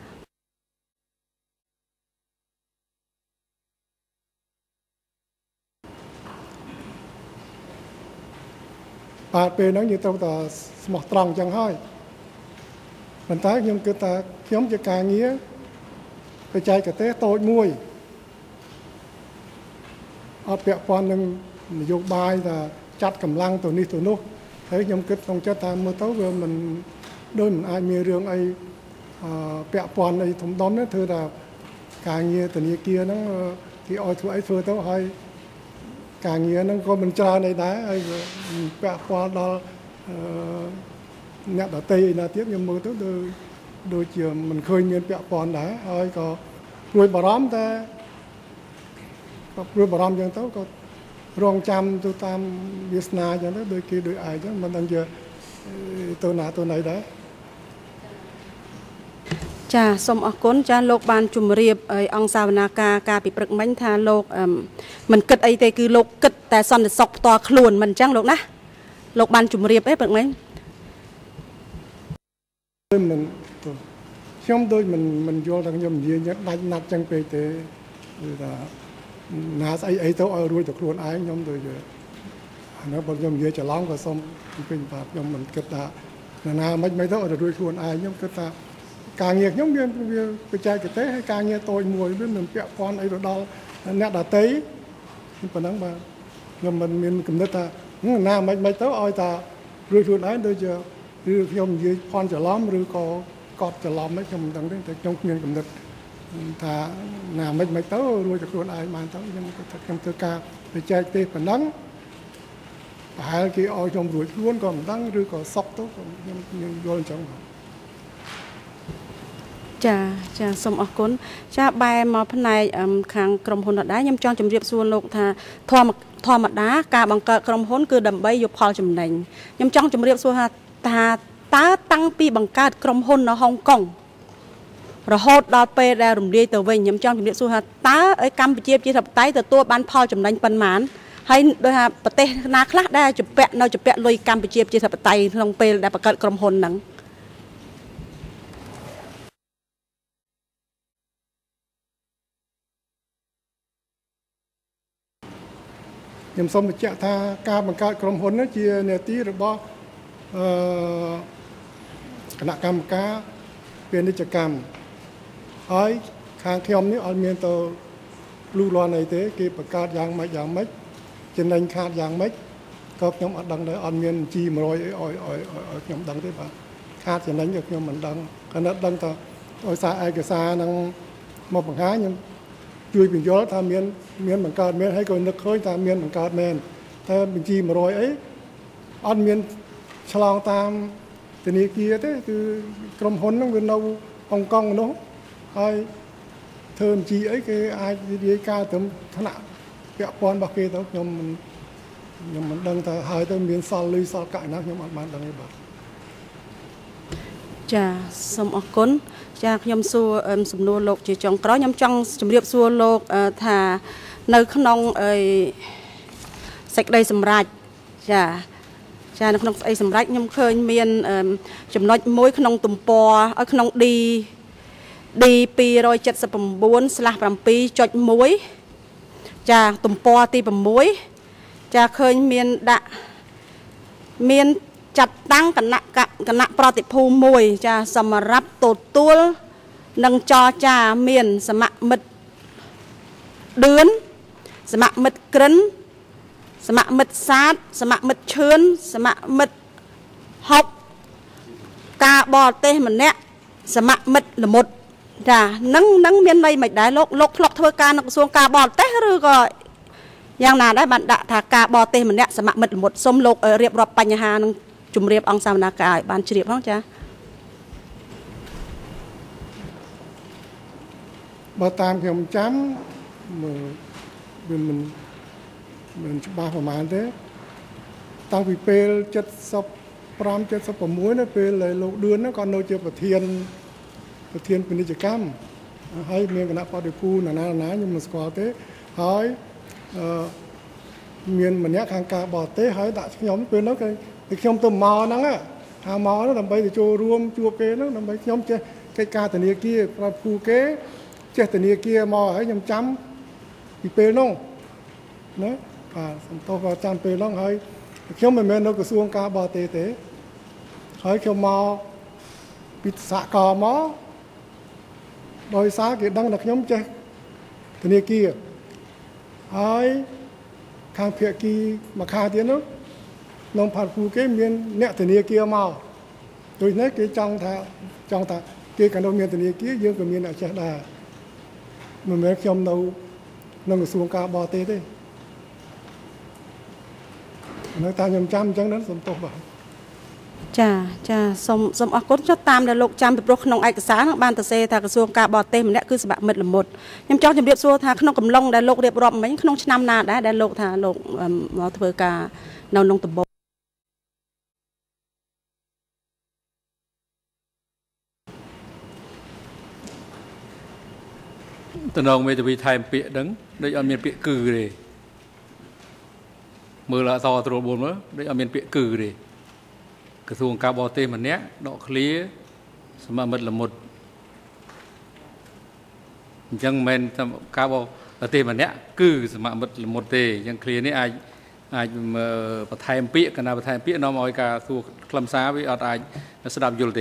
បាទពេលហ្នឹងយើងត្រូវតែស្មោះត្រង់អញ្ចឹងហើយប៉ុន្តែខ្ញុំគិតថាខ្ញុំជាការងារបច្ចេកទេសតូចមួយអត់ពាក់ព័ន្ធនឹងនយោបាយថាចាត់កម្លាំងទៅនេះទៅនោះហើយខ្ញុំគិតក្នុងចិត្តថាមើលទៅវាមិនដូចមិនអាចមានរឿងអីពាក់ព័ន្ធអីធំដុំទេធ្វើថាការងារធនាគារហ្នឹងគេឲ្យធ្វើអីធ្វើទៅហើយការងារហ្នឹងក៏មិនច្រើនអីដែរហើយពាក់ព័ន្ធដល់អ្នកដទៃណាទៀតខ្ញុំមើលទៅដូចដូចជាមិនឃើញមានពាក់ព័ន្ធដែរហើយក៏ព្រួយបារម្ភតែក៏ព្រួយបារម្ភយ៉ាងទៅក៏រងចាំទៅតាមវាសនាអញ្ចឹងទៅដូចគេដូចឯងអញ្ចឹងមិនដឹងជាទៅណាទៅណីដែរចាសូមអរគុណចាលោកបានជម្រាបអង្គសាវនាការការពិព្រឹកមិញថាលោកមិនគិតអីទេគឺលោកគិតតែសន្តិសុខផ្ទាល់ខ្លួនមិនអញ្ចឹងលោកណាលោកបានជម្រាបអីព្រឹកមិញមិនខ្ញុំដូចមិនមិនយល់ថាខ្ញុំនិយាយដាច់ណាត់ចឹងពេកទេគឺថាណាស្អីអីទៅឲ្យរួចទៅខ្លួនឯងខ្ញុំដូចអានោះបើខ្ញុំនិយាយច្រឡំក៏សូមពេញបាទខ្ញុំមិនគិតថាណាមិនមិនទៅឲ្យរួចខ្លួនឯងខ្ញុំគិតថាការងារខ្ញុំវាវាបច្ចេកទេសហើយការងារតូចមួយវាមិនពាក់ព័ន្ធអីទៅដល់អ្នកដទៃប៉ុណ្ណឹងបាទខ្ញុំមិនមានគំនិតថាណាមិនមិនទៅឲ្យថារួចខ្លួនឯងដូចជាឬខ្ញុំនិយាយផន់ច្រឡំឬក៏កត់ច្រឡំហ្នឹងខ្ញុំមិនដឹងទេតែខ្ញុំគ្មានគំនិតថាណាមិនមិនទៅរួចតែខ្លួនឯងបានទៅខ្ញុំខ្ញុំធ្វើការទៅចែកទេប៉ុណ្ណឹងប្រហែលគេឲ្យខ្ញុំរួចខ្លួនក៏មិនដឹងឬក៏សុកទៅខ្ញុំខ្ញុំយល់អញ្ចឹងចាចាសូមអរគុណចាបែរមកផ្នែកខាងក្រុមហ៊ុនដដែលខ្ញុំចង់ជម្រាបសួរលោកថាធម្មធម្មតាការបង្កើតក្រុមហ៊ុនគឺដើម្បីយកផលចំណេញខ្ញុំចង់ជម្រាបសួរថាថាតើតាំងពីបង្កើតក្រុមហ៊ុននៅហុងកុងរហូតដល់ពេលដែលរំលាយទៅវិញខ្ញុំចង់ជម្រាបសួរថាតើឲ្យកម្ពុជាជាធិបតេយ្យទទួលបានផលចំណេញប៉ុន្មានហើយដោយថាប្រទេសណាខ្លះដែលជពាក់នៅជពាក់លុយកម្ពុជាជាធិបតេយ្យក្នុងពេលដែលបង្កើតក្រុមហ៊ុនហ្នឹងខ្ញុំសូមបញ្ជាក់ថាការបង្កើតក្រុមហ៊ុននេះជានាទីរបស់អឺគណៈកម្មការពាណិជ្ជកម្មហើយខាងខ្ញុំនេះអត់មានទៅលូលាន់អីទេគេបង្កើតយ៉ាងម៉េចយ៉ាងម៉េចចំណេញខាតយ៉ាងម៉េចក៏ខ្ញុំអត់ដឹងដែរអត់មាន ជី một trămអីឲ្យឲ្យឲ្យខ្ញុំដឹងទេបាទខាតចំណេញក៏ខ្ញុំមិនដឹងគាត់នៅដឹងតែដោយសារឯកសារនឹងមកបង្ហាញខ្ញុំជួយបញ្យល់ថាមានមានបង្កើតមែនហើយក៏នឹកឃើញថាមានបង្កើតមែនតែបញ្ជី một trămអីអត់មានឆ្លងតាមធនាគារទេគឺក្រុមហ៊ុនហ្នឹងវានៅហុងកុងនោះហើយធ្វើបញ្ជីអីគេអាចរាយការណ៍ទៅថ្នាក់ពាក់ព័ន្ធរបស់គេទៅខ្ញុំមិនខ្ញុំមិនដឹងថាហើយទៅមានសល់លុយសល់កាក់ណាខ្ញុំអត់បានដឹងទេបាទចាសូមអរគុណចាខ្ញុំសួរសំណួរលោកជាចុងក្រោយខ្ញុំចង់ជម្រាបសួរលោកថានៅក្នុងអីសេចក្តីសម្រេចចាចានៅក្នុងស្អីសម្រេចខ្ញុំឃើញមានចំណុចមួយក្នុងទំព័រក្នុង D D ពីរเจ็ดสิบเก้า ស្លាស់ เจ็ด ចុច មួយ ចាទំព័រទី sáu ចាឃើញមានដាក់មានចាត់តាំងគណៈគណៈប្រតិភូមួយចាសម្រាប់ទទួលនិងចរចាមានសមមិត្តឌឿនសមមិត្តក្រិនសមមិត្តសាទសមមិត្តឈឿនសមមិត្តហុកការបរទេសម្នាក់សមមិត្តល្មុតចានឹងនឹងមានន័យមិនដែរលោកលោកធ្លាប់ធ្វើការនៅក្រសួងការបរទេសឬក៏យ៉ាងណាដែរបានដាក់ថាការបរទេសម្នាក់សមមិត្តល្មុតសូមលោករៀបរាប់បញ្ហានឹងជំរាបអង្គសវនកម្មឲ្យបានជ្រាបផងចាបើតាមខ្ញុំចាំមើលវាមិនមិនច្បាស់ប្រហែលទេតាំងពីពេល เจ็ดสิบห้า เจ็ดสิบหก នៅពេលលោកឌឿនក៏នៅជាប្រធានប្រធានពាណិជ្ជកម្មហើយមានគណៈបដិភូណាណាណាខ្ញុំមិនស្គាល់ទេហើយអឺមានម្នាក់ខាងការបរទេសហើយដាក់ខ្ញុំពេលនោះគឺខ្ញុំទៅមកហ្នឹងថាមកហ្នឹងដើម្បីទៅចូលរួមជួបគេហ្នឹងដើម្បីខ្ញុំចេះកិច្ចការធនាគារប្រាប់គូគេចេះធនាគារមកហើយខ្ញុំចាំពីពេលនោះណាបាទសំទោសក៏ចាំពេលហ្នឹងហើយខ្ញុំមិនមែននៅក្រសួងការបរទេសទេហើយខ្ញុំមកពីសហការមកដោយសារគេដឹងថាខ្ញុំចេះធនាគារហើយខាងភាគីមកខាងទៀតនោះក្នុងផាត់គូគេមានអ្នកធនាគារមកដូច្នេះគេចង់ថាចង់ថាគេក៏នៅមានធនាគារយើងក៏មានអ្នកចេះដែរមិនមែនខ្ញុំនៅក្នុងក្រសួងការបរទេសទេនៅតាមខ្ញុំចាំអញ្ចឹងហ្នឹងសំទោសបាទចាចាសូមសូមអរគុណចុះតាមដែលលោកចាំពីព្រោះក្នុងឯកសារហ្នឹងបានទៅសេថាក្រសួងការបរទេសម្នាក់គឺសមមិត្តល្មុតខ្ញុំចង់ជម្រាបសួរថាក្នុងកំឡុងដែលលោករៀបរាប់មិញក្នុងឆ្នាំណាដែរដែលលោកថាលោកមកធ្វើការនៅក្នុងតំបន់តំណងមេធាវីថែមពាក្យហ្នឹងដូចអត់មានពាក្យគឺទេមើលអសរត្រួតបួនមើលដូចអត់មានពាក្យគឺទេក្រសួងការបរទេសម្នាក់ដកឃ្លាសមមិត្តល្មុតអញ្ចឹងមិនមែនការបរទេសម្នាក់គឺសមមិត្តល្មុតទេអញ្ចឹងឃ្លានេះអាចអាចបន្ថែមពាក្យកណាបន្ថែមពាក្យនាំឲ្យការសួរខ្លឹមសារវាអត់អាចស្ដាប់យល់ទេ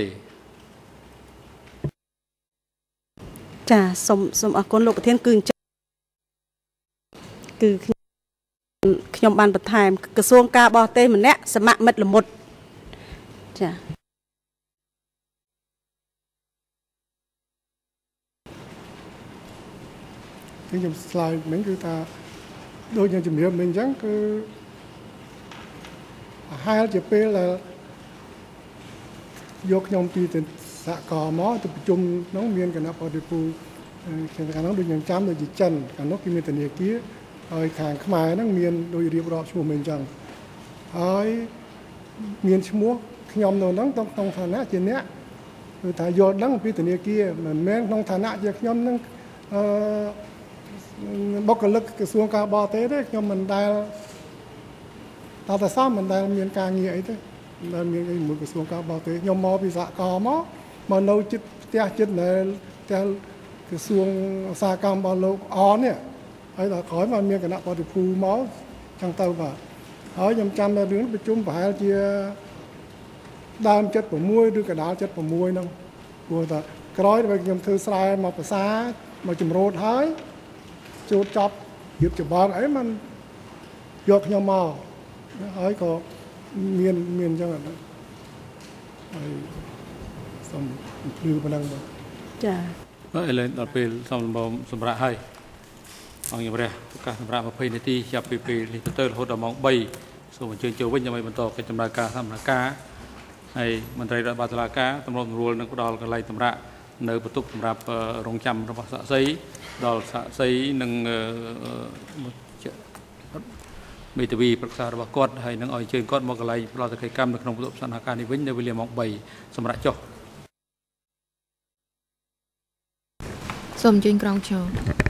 ចាសូមសូមអរគុណលោកប្រធានគឺអញ្ចឹងគឺខ្ញុំបានបន្ថែមក្រសួងការបរទេសម្នាក់សមមិត្តល្មុតចា tiếng trong slide mình cứ ta đôi những chấm điểm mình chẳng cứ hai chữ p là vô nhom pi từ xã cò mó từ chung nó miền cái nó ở địa phương cái nó đôi những chấm đôi chỉ chân cái nó kia miền từ này kia rồi hàng khmer nó miền đôi điệp đỏ chùa mình chẳng rồi miền mua nhom nó nó trong trongฐានៈជាអ្នកគឺថាយល់ដឹងពីធនាគារមិនមែនក្នុងឋានៈជាខ្ញុំនឹងអឺបុគ្គលិកក្រសួងការបរទេសទេខ្ញុំមិនដែលតើតើសមមិនដែលមានការងារអីទេមិនដែលមានអីមួយក្រសួងការបរទេសខ្ញុំមកពីសហការមកមកនៅចិត្តផ្ទះចិត្តនៅផ្ទះក្រសួងឧស្សាហកម្មរបស់លោកអននេះហើយដល់ក្រោយមកមានគណៈបដិភូមកចឹងទៅបាទហើយខ្ញុំចាំនៅរឿងប្រជុំប្រហែលជាដើមចិត្ត6ឬកដាលចិត្ត6ហ្នឹងព្រោះតែក្រោយដល់ខ្ញុំធ្វើស្រែមកភាសាមកចម្រូតហើយចូលចប់យឹបច្បងអីมันយកខ្ញុំមកហើយក៏មានមានអញ្ចឹងហើយសូមភ្លឺប៉ុណ្ណឹងបាទចាឥឡូវដល់ពេលសំបំសម្រាប់ហើយអង្គជំរះប្រកាសសម្រាប់20នាទីចាប់ពីពេលនេះទៅរហូតដល់ម៉ោង3សូមអញ្ជើញចូលវិញដើម្បីបន្តកិច្ចដំណើរការសកម្មភាពហើយមន្ត្រីរដ្ឋបាលតុលាការតម្រូវសម្រួលនឹងផ្ដល់កន្លែងសម្រាប់នៅបន្ទប់សម្រាប់រងចាំរបស់សាក្សីដល់សាក្សីនិងមេធាវីប្រឹក្សារបស់គាត់ហើយនឹងឲ្យអញ្ជើញគាត់មកកន្លែងផ្ដល់សកម្មនៅក្នុងបន្ទប់សន្និសីទនេះវិញនៅវេលាម៉ោង3សម្រាប់ចុះសូមអញ្ជើញក្រងចូល